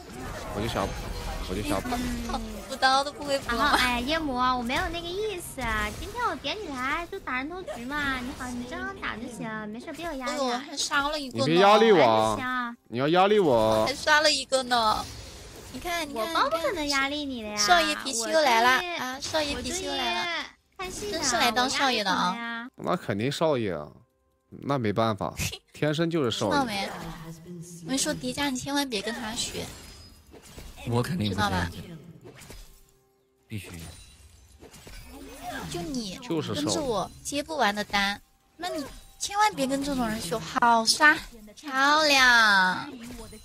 补刀都不会补了。 哎，夜魔，我没有那个意思。今天我点你来就打人头局嘛，你好，你正常打就行，没事，别有压力。 还杀了一个呢。 你别压力我，你要压力我。 还杀了一个呢。你看， 我不可能压力你的呀。 少爷脾气又来了啊！少爷脾气又来了， 看戏真是来当少爷的啊！ 那肯定少爷啊。 那没办法，天生就是少女。 知道没？我跟你说，迪迦，你千万别跟他学。 我肯定不知道吧？ 必须。 就你就是跟着我接不完的单，那你千万别跟这种人学。好杀，漂亮！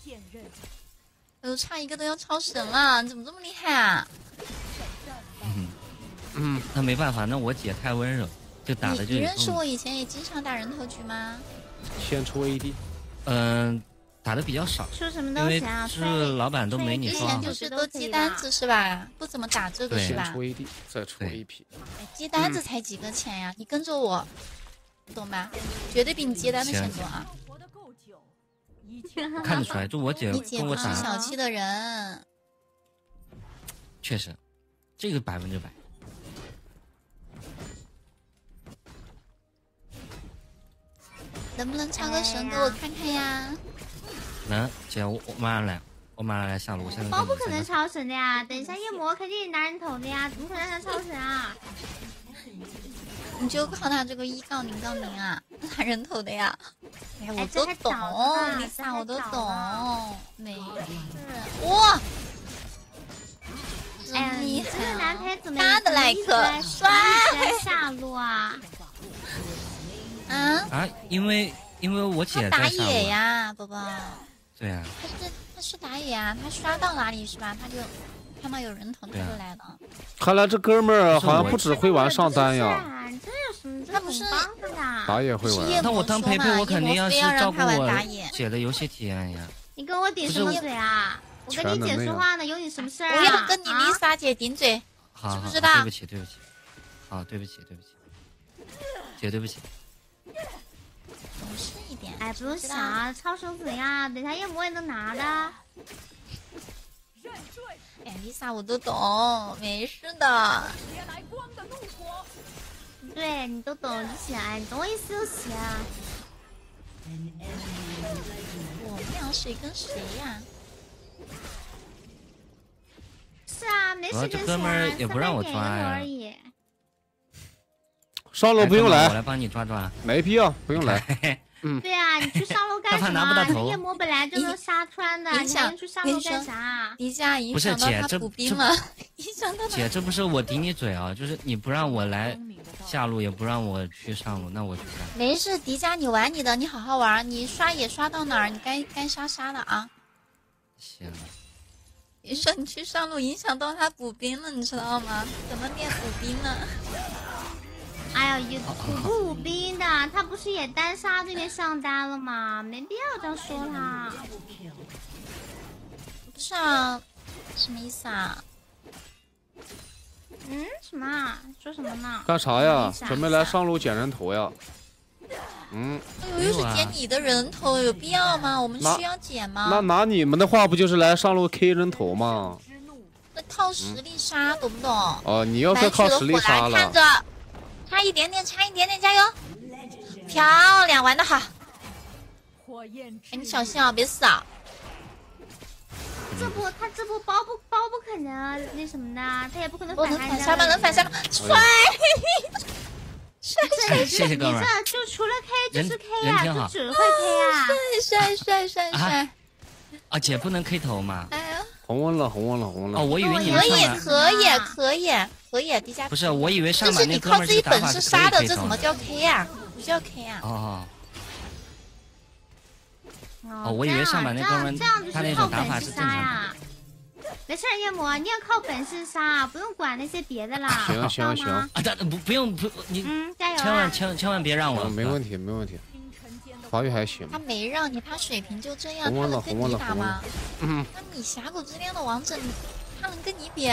差一个都要超神了，你怎么这么厉害啊？ 那没办法，那我姐太温柔，就打的就。 你认识我以前也经常打人头局吗？ 先出 AD。 打的比较少， 出什么东西啊？ 是老板都没你之前就是都鸡单子是吧？不怎么打这个是吧？ 先出 AD，再出 AP。 鸡单子才几个钱呀？你跟着我，懂吧？绝对比你接单的钱多啊！ 看得出来，就我姐跟我打。 你姐不是小气的人。 确实，这个100%。 能不能唱个神给我看看呀？ 能，姐，我马上来，我马上来下路。我现在包不可能超神的呀！等一下夜魔肯定拿人头的呀，怎么可能让他超神啊？ 你就靠他这个1-0-0啊，拿人头的呀！哎，我都懂，Lisa，我都懂，没事。哇！ 哎呀，你这个男配怎么大的来可帅下路啊？ 因为我姐打野呀，宝宝。 对呀。 他是打野呀，他刷到哪里是吧？他就看到有人头他就来了。 看来这哥们儿好像不只会玩上单呀。 他不是打野会玩。 那我当陪陪，我肯定要是照顾我姐的游戏体验呀。 你跟我顶什么嘴啊？我跟你姐说话呢，有你什么事儿啊？ 我要跟你 Lisa 姐顶嘴，知不知道？ 对不起。好，对不起，姐，对不起。 懂事一点。 哎，不用想啊，超神怎样？等下夜魔也能拿的。 哎 ，Lisa 我都懂，没事的。 对你都懂就行，你懂我意思就行。 我们俩谁跟谁呀？ 是啊，没事跟谁啊， 也不让我抓呀。 上楼不用来， 我来帮你抓， 没必要，不用来。 对啊，你去上楼干什么？夜魔本来就能杀穿的，你还去上楼干啥？ 迪迦影响到他补兵了， 姐，这不是我顶你嘴啊，就是你不让我来下路，也不让我去上路，那我去干。 没事，迪迦你玩你的，你好好玩，你刷野刷到哪儿，你该杀的啊。 行。 你说你去上路影响到他补兵了，你知道吗？怎么练补兵呢？ 哎呀，也补兵的，他不是也单杀对面上单了吗？没必要这样说他。 不是啊，什么意思啊？ 什么啊？说什么呢？ 干啥呀？准备来上路捡人头呀？ 哎呦，又是捡你的人头，有必要吗？我们需要捡吗？ 那拿你们的话，不就是来上路 K 人头吗？ 那靠实力杀，懂不懂？ 哦，你要是靠实力杀了。 看着，差一点点，加油！漂亮，玩得好。哎，你小心啊，别死啊！ 他这波包不可能那什么的，他也不可能能反杀吗？能反杀吗？帅！ 谢谢哥们儿。 就除了 K 就是 K 呀，就只会 K 呀。 帅！ 啊，姐不能 K 头嘛？ 哎呀， 红温了。 哦，我以为你们可以，迪迦。 不是，我以为上这是你靠自己本事杀的，这怎么叫 K 呀？不叫 K 呀。 哦，我以为上把那哥们他那种打法是正常的。 没事，夜魔，你要靠本事杀，不用管那些别的啦。 行啊，不用你加油！ 千万别让我。 没问题。发育还行。 他没让你，他水平就这样，他能跟你打吗？那你峡谷之巅的王者，他能跟你比？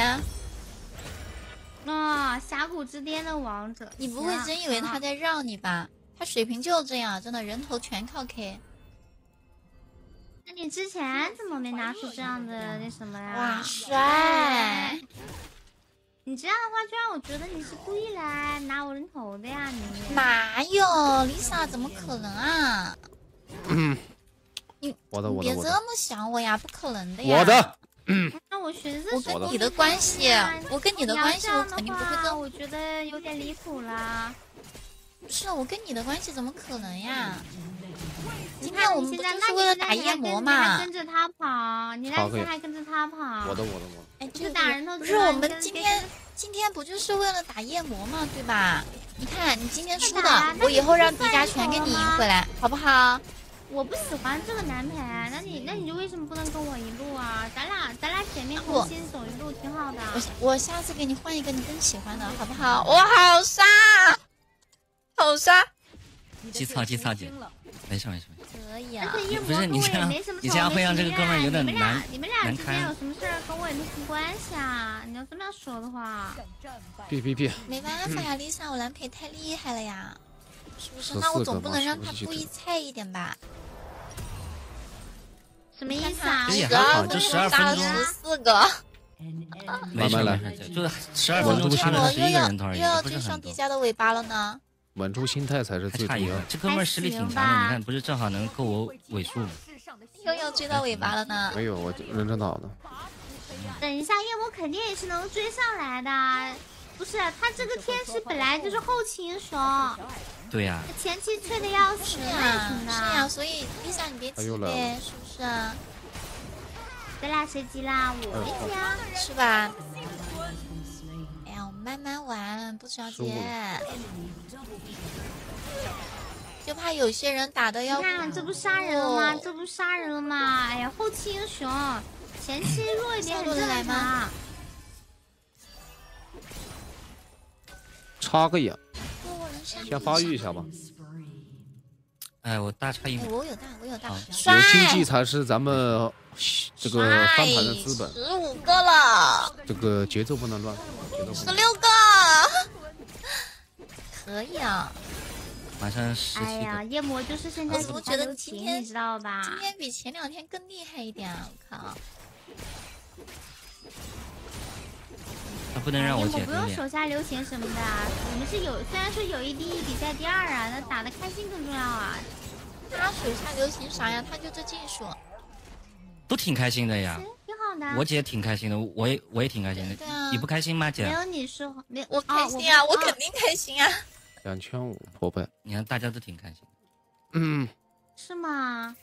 峡谷之巅的王者， 你不会真以为他在让你吧？他水平就这样，真的人头全靠 K。 那你之前怎么没拿出这样的那什么呀？ 哇，帅！ 你这样的话，就让我觉得你是故意来拿我人头的呀！你哪有 Lisa 怎么可能啊？你别这么想我呀，不可能的呀！ 我的， 那我寻思， 我跟你的关系，我肯定不会这么。 我觉得有点离谱了。 不是我跟你的关系怎么可能呀？今天我们不就是为了打夜魔嘛？ 跟着他跑，你那天还跟着他跑。 我的。 哎， 就打人头。 不是我们今天不就是为了打夜魔嘛，对吧？你看你今天输的，我以后让迪迦全给你赢回来，好不好？ 我不喜欢这个男陪，那你就为什么不能跟我一路啊？咱俩姐妹同心走一路挺好的。 我下次给你换一个你更喜欢的，好不好？我好杀，好杀！ 记操姐，没事。 可以啊， 不是你这样会让这个哥们儿有点难。 你们俩之间有什么事儿跟我也没什么关系啊！你要这么样说的话， 别， 没办法呀，Lisa，我蓝培太厉害了呀，是不是？那我总不能让他故意菜一点吧？ 什么意思啊 ？12分钟杀了 14个。 慢慢来，就12分钟差了11个人头而已， 又要追上迪迦的尾巴了呢。 稳住心态才是最重要的。 这哥们儿实力挺强的，你看不是正好能够我尾数吗？ 又要追到尾巴了呢。 没有，我认真打的。 等一下，夜魔肯定也是能追上来的。不是，他这个天使本来就是后期英雄。 对呀。 前期脆的要死， 是呀，所以Lisa你别急呗，是不是？ 咱俩谁急啦？我没急啊， 是吧？哎呀，我们慢慢玩，不着急。就怕有些人打的要…… 你看，这不杀人了吗？哎呀，后期英雄，前期弱一点很正常。 插个眼，先发育一下吧。 哎，我大差一步。 我有大。 有经济才是咱们这个翻盘的资本。 15个了。 这个节奏不能乱。 16个。可以啊。 马上17个。 哎呀，夜魔就是现在我怎么觉得今天你知道吧？ 今天比前2天更厉害一点啊！我靠。 他不能让我姐不用手下留情什么的，我们是有，虽然说有一第一比赛第2啊，那打的开心更重要啊。 他手下留情啥呀？他就这技术， 都挺开心的呀， 挺好的。 我姐挺开心的，我也挺开心的。 对啊， 你不开心吗，姐？ 没有你说，没我开心啊，我肯定开心啊。 2500破百， 你看大家都挺开心。 是吗？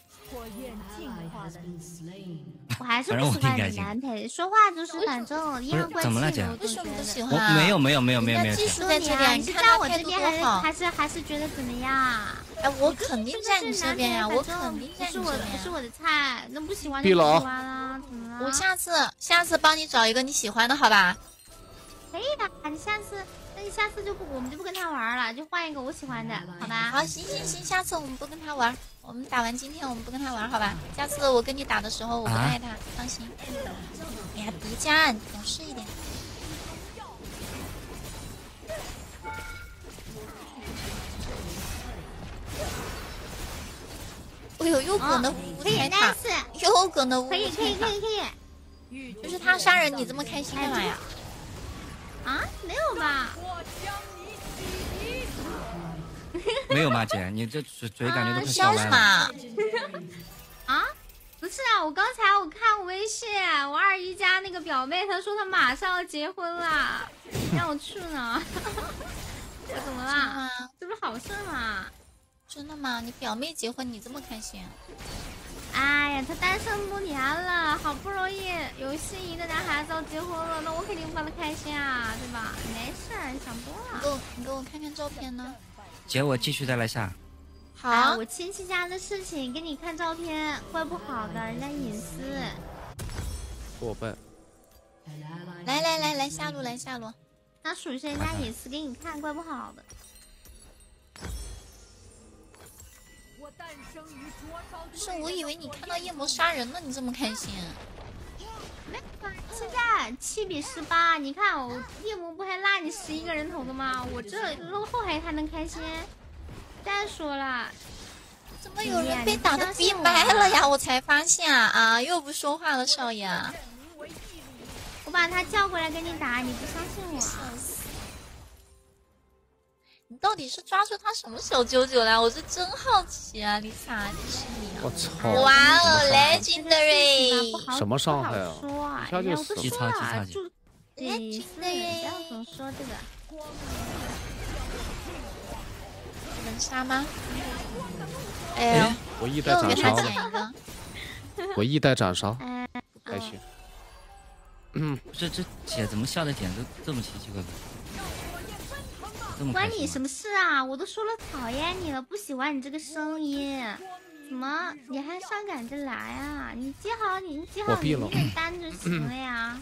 我还是不喜欢你男陪，说话就是反正阴阳怪气的。 为什么不喜欢？ 没有。 技术在这边， 你站我这边还是觉得怎么样？ 哎，我肯定站你这边呀，我肯定站你这边。 不是我的菜，那不喜欢就不喜欢啦，怎么了？ 我下次帮你找一个你喜欢的，好吧？ 可以的，你下次就不，我们就不跟他玩了，就换一个我喜欢的，好吧？ 好，行，下次我们不跟他玩，我们打完今天我们不跟他玩，好吧？下次我跟你打的时候我不带他，放心。哎呀，迪迦，你懂事一点。哎呦，又搁那无台塔，又搁那无台塔， 可以。就是他杀人，你这么开心干嘛呀？ 啊，没有吧？ 没有吗，姐？你这嘴感觉都快笑歪了。 啊？不是啊，我刚才我看我微信，我21家那个表妹，她说她马上要结婚了，让我去呢。我怎么了？这不是好事吗？ 真的吗？你表妹结婚，你这么开心？ 哎呀，她单身多年了，好不容易有心仪的男孩子要结婚了，那我肯定帮她开心啊，对吧？没事，你想多了。 你给我看看照片呢。 姐，我继续再来下。 好， 我亲戚家的事情给你看照片，怪不好的，人家隐私。 过半。 来下路。 那属于是人家隐私，给你看，怪不好的。 是我以为你看到夜魔杀人了，你这么开心？ 没有，现在7比18，你看我夜魔不还拉你11个人头的吗？我这落后还能开心？再说了， 怎么有人被打的闭麦了呀？我才发现啊，又不说话了，少爷。 我把他叫过来跟你打，你不相信我？ 你到底是抓住他什么小九九了？我是真好奇啊，丽萨，就是你啊！ 我操！ 哇哦 ，Legendary！ 什么伤害啊？ 一下就死了。 Legendary！不要总说这个。 能杀吗？哎呀， 我一代斩杀了。我一代斩杀，还行。 这姐怎么笑的点都这么奇奇怪怪？ 关你什么事啊！我都说了讨厌你了，不喜欢你这个声音，怎么你还上赶着来啊？你接好你这个单就行了呀。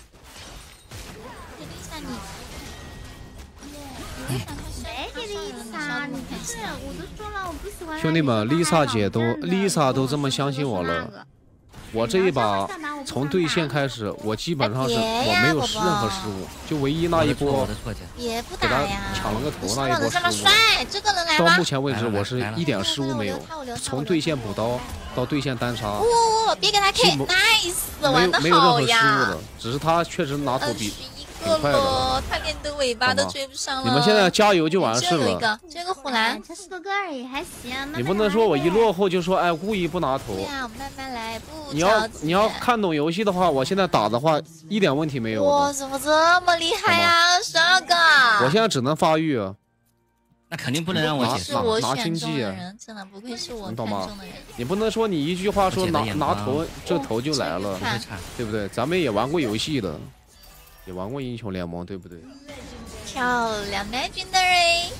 没给的意思啊！你不是，我都说了我不喜欢。 兄弟们，Lisa 姐都 Lisa 都这么相信我了。我这一把从对线开始，我基本上是我没有任何失误，就唯一那一波别不打呀， 抢了个头那一波失误。到目前为止我是一点失误没有，从对线补刀到对线单杀， 别给他 K，nice， 玩的没有任何失误的，只是他确实拿头比挺快的， 他连个尾巴都追不上了。 你们现在加油就完事了。 这个虎蓝， 这10多个而已，还行。 你不能说我一落后就说哎故意不拿头。 对呀，慢慢来，不你要看懂游戏的话，我现在打的话一点问题没有。 我怎么这么厉害呀？12个！ 我现在只能发育。 那肯定不能让我解释。 拿经济， 真的不愧是我看中的人。 你不能说你一句话说拿头，这头就来了，对不对？咱们也玩过游戏的。也玩过英雄联盟，对不对？ 漂亮，Legendary。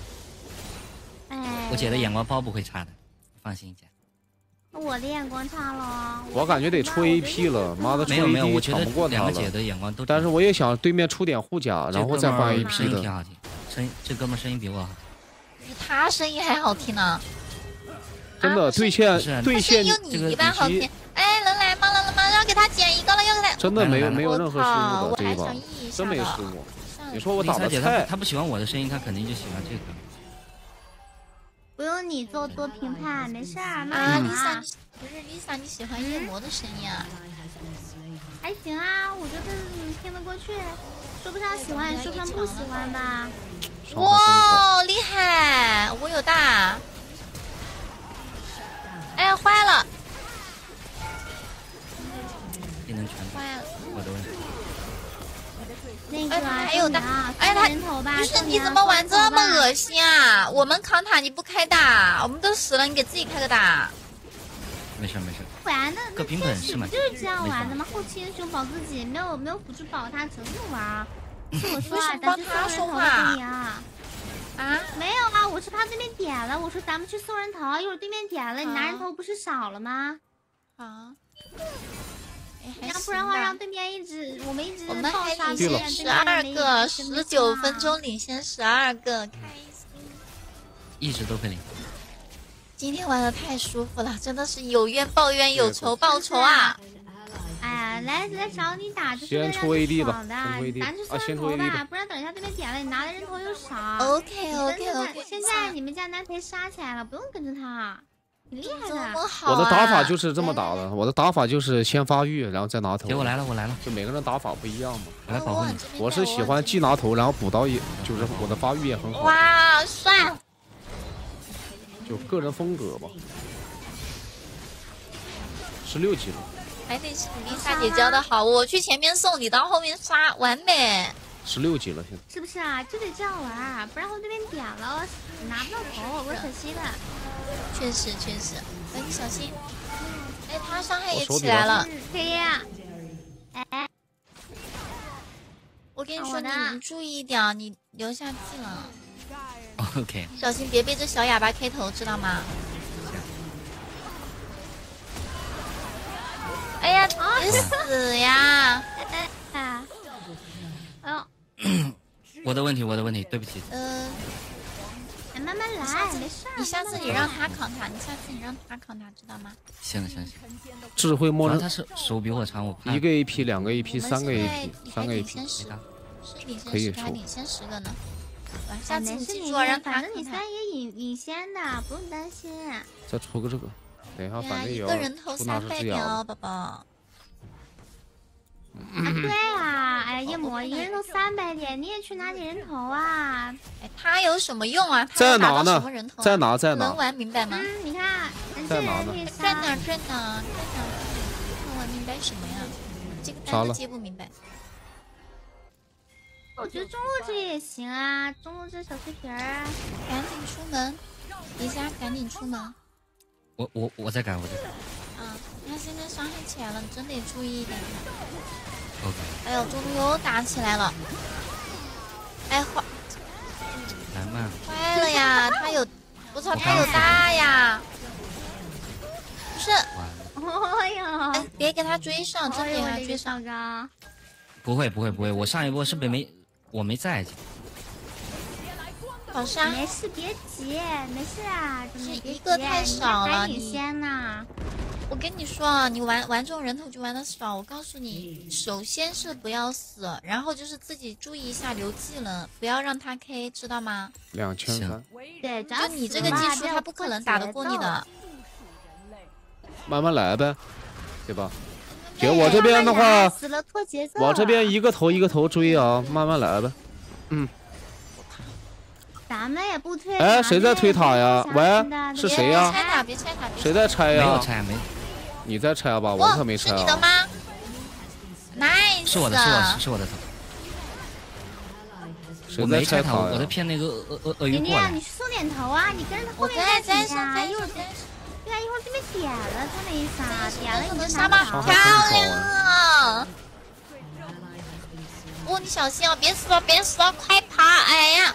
我姐的眼光包不会差的，放心姐。 我的眼光差了。 我感觉得出 AP 了，妈的出 AP 我抢不过他了。 姐的眼光都。 但是我也想对面出点护甲，然后再换 AP 的。 挺好听，这哥们声音比我好听。比他声音还好听呢。 真的，对线有你一般好听。哎，能来吗？要给他捡一个了，要给他。 真的没有任何失误的这一把，真没失误。你说我打的菜， 他不喜欢我的声音，他肯定就喜欢这个。 不用你做多评判，没事儿。 Lisa， 不是 Lisa， 你喜欢夜魔的声音啊？ 还行啊，我觉得听得过去，说不上喜欢，也说不上不喜欢吧。 哇，厉害！我有大。哎，坏了。 技能全坏了， 我的问题。 那个还有的，哎，他不是你怎么玩这么恶心啊？我们扛塔你不开大，我们都死了，你给自己开个大。 没事。 玩的个平本是吗？ 就是这样玩的吗？后期英雄保自己，没有辅助保他，只能玩。是我说啊，咱去送人头给你啊。啊，没有啊，我是怕对面点了，我说咱们去送人头，一会儿对面点了，你拿人头不是少了吗？ 好。 要不然的话，让对面我们一直爆杀领先12个，19分钟领先12个，开心。 一直都会领。 今天玩的太舒服了，真的是有冤报冤，有仇报仇啊！ 哎呀，来找你打就是先出 AD 吧， 咱去送人头吧，不然等一下对面点了，你拿的人头又少。 OK。 现在你们家南培杀起来了，不用跟着他。你厉害的， 我的打法就是这么打的，我的打法就是先发育，然后再拿头。 我来了， 就每个人打法不一样嘛。 我来保护你。 我是喜欢既拿头，然后补刀也，就是我的发育也很好。 哇，帅！ 就个人风格吧。16级了。 还得是丽莎姐教的好，我去前面送你到后面杀，完美。 16级了，现在是不是啊？就得这样玩，不然后对面点了，拿不到头，我可惜的。 确实，哎，你小心！哎，他伤害也起来了。 可以。哎， 我跟你说，你们注意一点，你留下技能。 OK。 小心别被这小哑巴 K 头，知道吗？哎呀，你死呀！ 哎呦， 我的问题，对不起。 慢慢来，没事。 你下次你让他扛塔，知道吗？ 行。 智慧默认。 他是手比我长，我怕。 1个 AP， 2个 AP， 3个 AP，3个 AP， 可以出。 领先10个呢。下次你记住让他， 反正你3也领先的，不用担心。 再出个这个，等一下，反正也要一个人头3百秒，宝宝。 对啊，哎，夜魔一个人头300点，你也去拿点人头啊！ 哎，他有什么用啊？ 在哪呢？在哪？ 能玩明白吗？ 你看， 在哪呢？ 在哪？能玩明白什么呀？这个单子接不明白。 我觉得中路这也行啊，中路这小脆皮儿， 赶紧出门。 迪迦赶紧出门。 我在赶，我在赶。 他现在伤害起来了，你真得注意一点。 OK。 哎呦，中路又打起来了。哎， 来嘛。 坏了呀，他有，我操，他有大呀。不是。 哎呀！ 哎，别给他追上，真别给他追上。 不会，我上一波是我没在。 好杀！ 没事，别急，没事啊， 是一个太少了， 你先呐。 我跟你说啊，你玩这种人头就玩的少。我告诉你，首先是不要死，然后就是自己注意一下留技能，不要让他 K， 知道吗 ？2300。 对， 就你这个技术，他不可能打得过你的。 慢慢来呗，对吧？姐，我这边的话，我这边一个头一个头追啊，慢慢来呗。 咱们也不推。 哎，谁在推塔呀？喂，是谁呀？ 别拆塔，别拆塔。 谁在拆呀？ 没有拆，没。 你在拆吧？我可没拆。 是你的吗 ？Nice。 是我的头。 谁在拆塔？ 我在骗那个鳄鱼过来。 你送点头啊！你跟着后面干什么呀？一会儿这边点了他那一杀，点了你就杀吧，漂亮！哦，你小心啊！别死了，快爬！哎呀！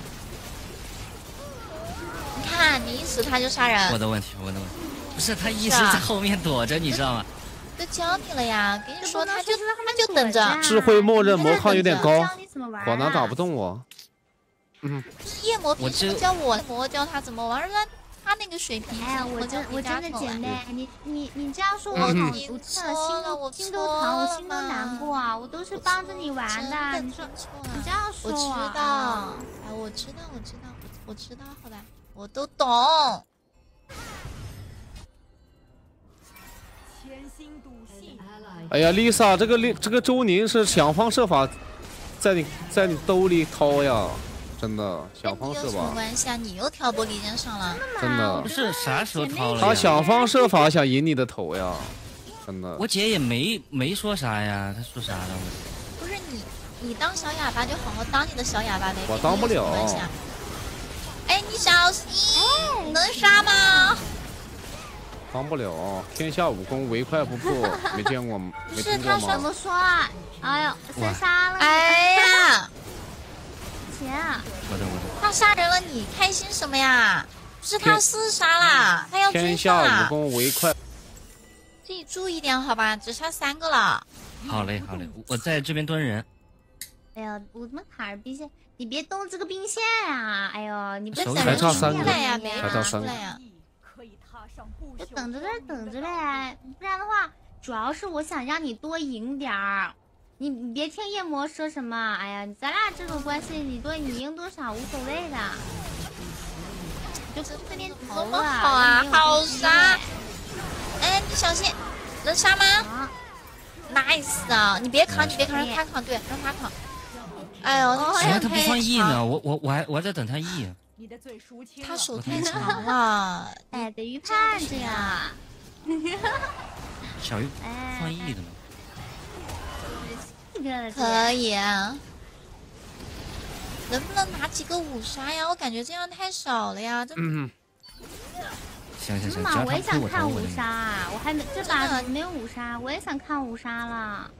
你看，你一死他就杀人。 我的问题，不是他一直在后面躲着，你知道吗？ 都教你了呀，跟你说他就等着。 智慧默认魔抗有点高，好难打不动我。 夜魔平时教我魔教他怎么玩，他那个水平。 哎呀，我真的姐妹，你这样说我不错了，心都疼，我心都难过啊！我都是帮着你玩的，你说你这样说我知道，哎，我知道，好吧，我都懂。 哎呀，丽莎，这个周宁是想方设法在你兜里掏呀。真的想方设法。 有什么关系啊？你又挑拨离间上了。 真的。 不是啥时候掏了？ 他想方设法想引你的头呀，真的。 我姐也没说啥呀，她说啥了？ 不是你当小哑巴就好好当你的小哑巴呗。 我当不了。 哎，你小心，能杀吗？ 当不了，天下武功唯快不破，没见过吗？ 不是他怎么说啊？哎呦，谁杀了？ 哎呀！ 我的， 他杀人了，你开心什么呀？是他厮杀啦，他要追上啦。天下武功唯快， 自己注意点好吧，只差3个了。 好嘞，我在这边蹲人。 哎呀，我怎么卡着兵线？你别动这个兵线啊！哎呦，你不等人出来呀， 还差3个呀？ 就等着呗，不然的话，主要是我想让你多赢点儿。你别听夜魔说什么，哎呀，咱俩这种关系，你赢多少无所谓的，就这边投了。 好啊，好杀！哎，你小心，能杀吗？Nice 啊！你别扛，让他扛，对，让他扛。哎呦， 他不放 E 呢，我还在等他 E。 他手太长了， 哎，得预判着呀。 小玉放 E 的吗？ 可以啊，能不能拿几个5杀呀？我感觉这样太少了呀。 行， 我也想看5杀啊！我还没这把没有5杀，我也想看5杀了。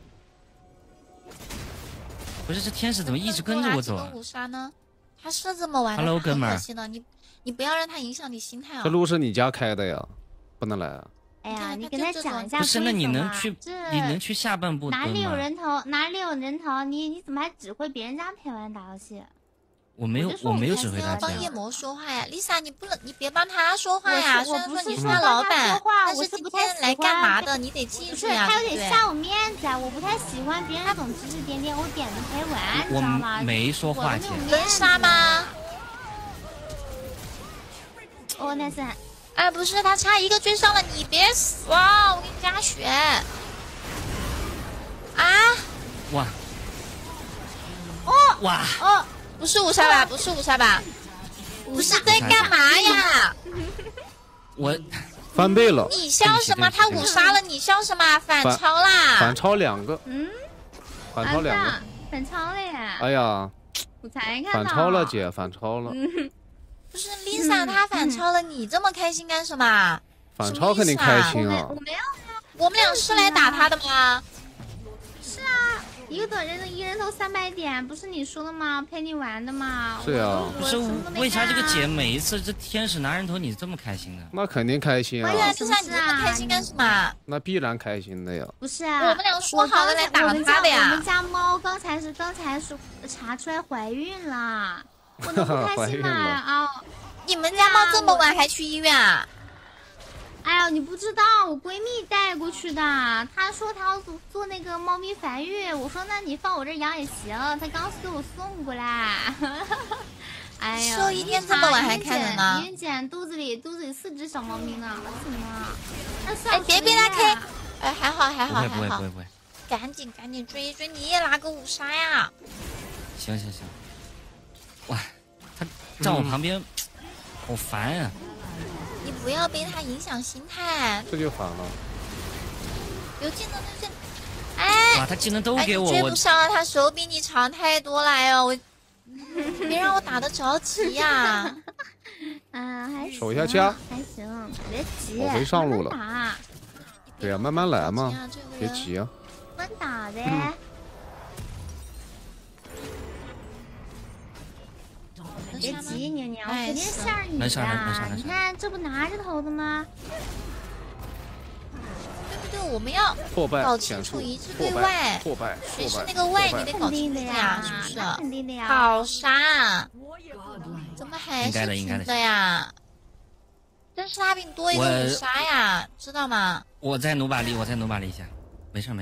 不是这天使怎么一直跟着我走啊 ？5杀呢？他是这么玩的， Hello， 哥们儿， 你不要让他影响你心态啊！ 这路是你家开的呀，不能来啊！ 哎呀，你跟他讲一下。 不是，那你能去下半部？ 哪里有人头？你怎么还指挥别人家陪玩打游戏？ 我没有指挥他。 帮夜魔说话呀 ，Lisa， 你别帮他说话呀。虽然说你是他老板， 但是今天来干嘛的？你得记住呀。 他有点下我面子啊，我不太喜欢别人那种指指点点，我点的陪玩，你知道吗？ 我没说话，姐。 能杀吗？ 哦，那是。 哎，不是，他差1个追上了，你别死啊！我给你加血。啊！ 哇！哇！ 不是5杀吧？不是5杀吧？不是在干嘛呀？ 我翻倍了。 你笑什么？他5杀了，你笑什么？反超啦！ 反超2个。反超2个。 反超了耶！ 哎呀！ 我才看到。 反超了，姐，反超了。 不是 Lisa 她反超了，你这么开心干什么？ 反超肯定开心啊！ 我没有啊， 我们俩是来打他的吗？ 是啊，一个短人的一人头300点，不是你说的吗？陪你玩的吗？ 是啊， 不是为啥这个姐每一次这天使拿人头你这么开心呢？ 那肯定开心啊！ 对啊，就像你这么开心干什么？ 那必然开心的呀！ 不是啊， 我们俩说好了来打他的呀。 我们家猫刚才查出来怀孕了，我能不开心吗？啊！ 你们家猫这么晚还去医院啊？ 哎呀，你不知道，我闺蜜带过去的。她说她要做那个猫咪繁育，我说那你放我这养也行。她刚给我送过来。哎呀， 说一天这么晚还看着呢。 云姐肚子里4只小猫咪呢，怎么了？ 哎，别拉开！哎，还好。 不会。 赶紧追一追，你也拿个5杀呀！ 行。哇，他站我旁边，好烦啊！ 你不要被他影响心态， 这就烦了。 有技能就哎， 哇，他技能都给我， 追不上了，他手比你长太多了哟！我别让我打得着急呀！ 还行， 守一下家， 还行，别急， 我回上路了。 打对呀，慢慢来嘛，别急啊。 慢打呗。别急，娘娘，肯定馅儿你的。你看，这不拿着头的吗？ 对，我们要搞清楚一致对外。谁是那个外，你得搞清楚呀，是不是？ 肯定的呀。 好杀，怎么还是平的呀？真是他比你多一个5杀呀，知道吗？ 我再努把力一下，没事。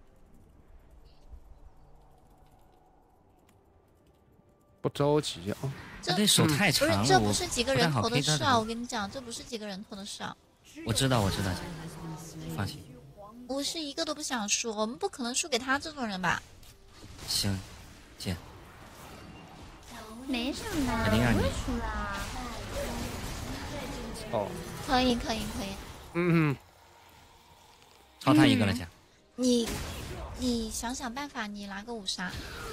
不着急啊。 这手太长了， 这不是几个人头的事啊！我跟你讲，这不是几个人头的事啊！ 我知道，放心。 我是一个都不想输，我们不可能输给他这种人吧？ 行，姐。 没什么， 肯定让你输的。 哦， 可以。 超他一个了，姐。 你想办法，你拿个5杀。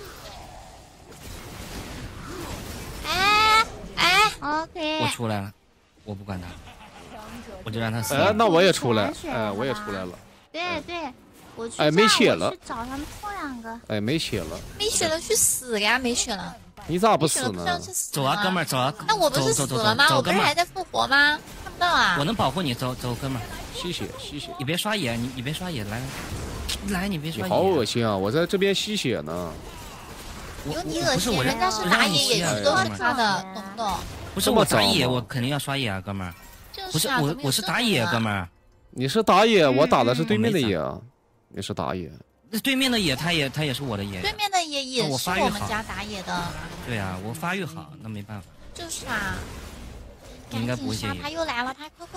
哎 ，OK， 我出来了，我不管他，我就让他死。 那我也出来，我也出来了。 对，我去。 没血了， 去找他们凑2个。 没血了。 没血了，去死呀！没血了。 你咋不死呢？ 走啊，哥们儿，走啊！ 那我不是死了吗？我不是还在复活吗？看不到啊！ 我能保护你，走，哥们儿。 吸血。 你别刷野，你别刷野，来，你别刷野。 你好恶心啊！我在这边吸血呢。 有你恶心，人家是打野也是都是他的，懂不懂？ 不是我打野，我肯定要刷野啊，哥们儿。不是我是打野，哥们儿。 你是打野，我打的是对面的野啊。你是打野。 那对面的野，他也是我的野。 对面的野也是我们家打野的。 对啊，我发育好，那没办法。 就是啊。 你应该不会介意。 他又来了，他快！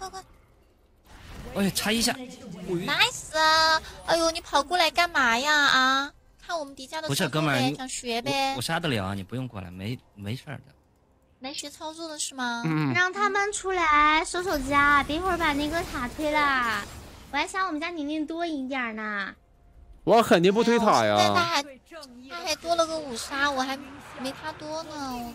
哎，插一下。 nice！ 哎呦，你跑过来干嘛呀？啊！看我们迪迦的， 不是哥们儿， 想学呗。 我杀得了，你不用过来，没事的。 来学操作的是吗？ 让他们出来守家，别一会儿把那个塔推了。我还想我们家宁宁多赢点呢。 我肯定不推塔呀。 他还多了个5杀，我还没他多呢。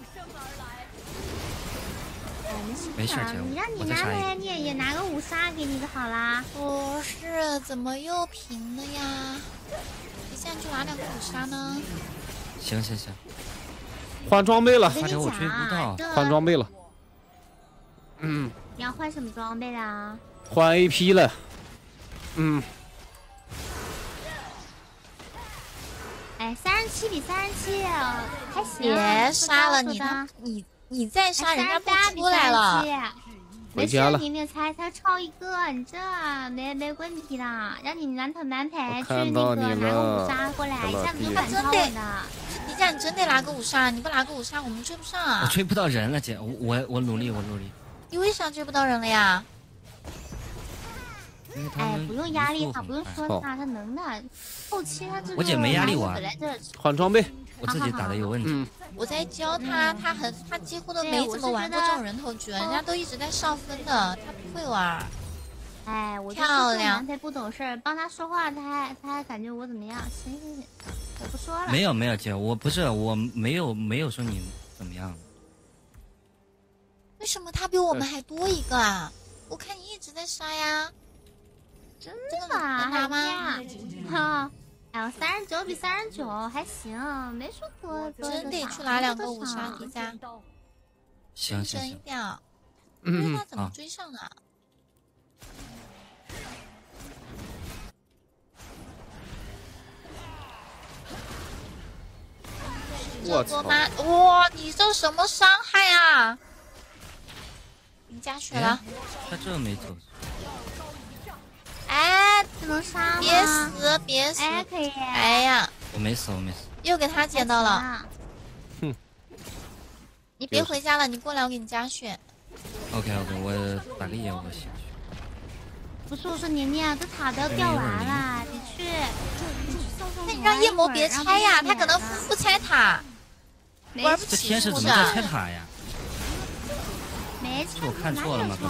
没事，姐， 你让你男朋友也拿个5杀给你就好啦。 不是，怎么又平了呀？你现在就拿2个5杀呢？ 行， 换装备了。 发条我追不到， 换装备了。 你要换什么装备啦？ 换 AP 了。 哎，37比37，还行。 别杀了你再杀人家不出来了。 回家了。 你才超1个，你这没问题的。让你男陪去那个拿个5杀过来，一下子就反超我的。 迪迦，你真得拿个5杀，你不拿个5杀，我们追不上啊。 我追不到人了，姐，我努力。 你为啥追不到人了呀？ 哎，不用压力他，不用说他能的。后期他这个我姐没压力我。 换装备， 我自己打的有问题。 我在教他，他几乎都没怎么玩过这种人头局，人家都一直在上分的，他不会玩。 哎，我漂亮，他不懂事，帮他说话，他还感觉我怎么样？行，我不说了。 没有姐，我没有说你怎么样。 为什么他比我们还多一个啊？我看你一直在杀呀。 真的吗？ 打吗？ 哈，哎呦，39比39还行，没说多。 真得去拿2个5杀迪迦。 行， 真一点。嗯，他怎么追上啊？ 我操！ 哇，你这什么伤害啊？你加血了。 他这没走。 哎， 这能杀吗？ 别死！ 哎，可以。 哎呀， 我没死。 又给他捡到了。 哼！ 你别回家了，你过来我给你加血。 OK， 我打个野我下去。 不是，我说年年，这塔都要掉完了，你去送。 那你让夜魔别拆呀，他可能不拆塔。玩不起。 这天使怎么在拆塔呀？ 没是我看错了吗？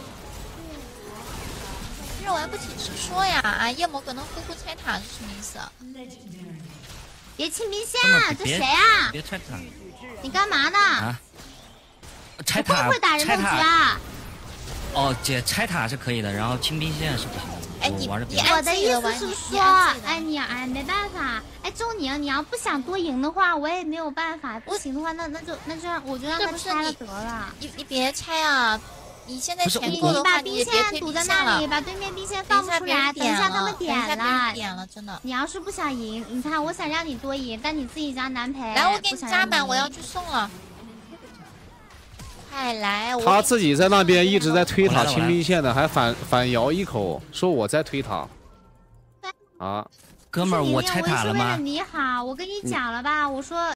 这玩不起直说呀！啊，夜魔可能呼拆塔是什么意思？ 别清兵线，这谁啊？ 别拆塔！ 你干嘛呢？ 啊！拆塔！ 会不会打人头局啊？ 哦，姐，拆塔是可以的，然后清兵线是不行的。 哎， 我的意思是说，哎，没办法，哎，周宁，你要不想多赢的话，我也没有办法。不行的话，那就让我就让他拆了得了。 你别拆啊！你现在钱够的话，你把兵线堵在那里，把对面兵线放不出来，等一下他们点了， 真的。 你要是不想赢，你看，我想让你多赢，但你自己家难赔。 来，我给你加满，我要去送了。快来！ 他自己在那边一直在推塔清兵线的，还反咬一口，说我在推塔。啊， 哥们儿，我拆塔了吗？ 你好，我跟你讲了吧，我说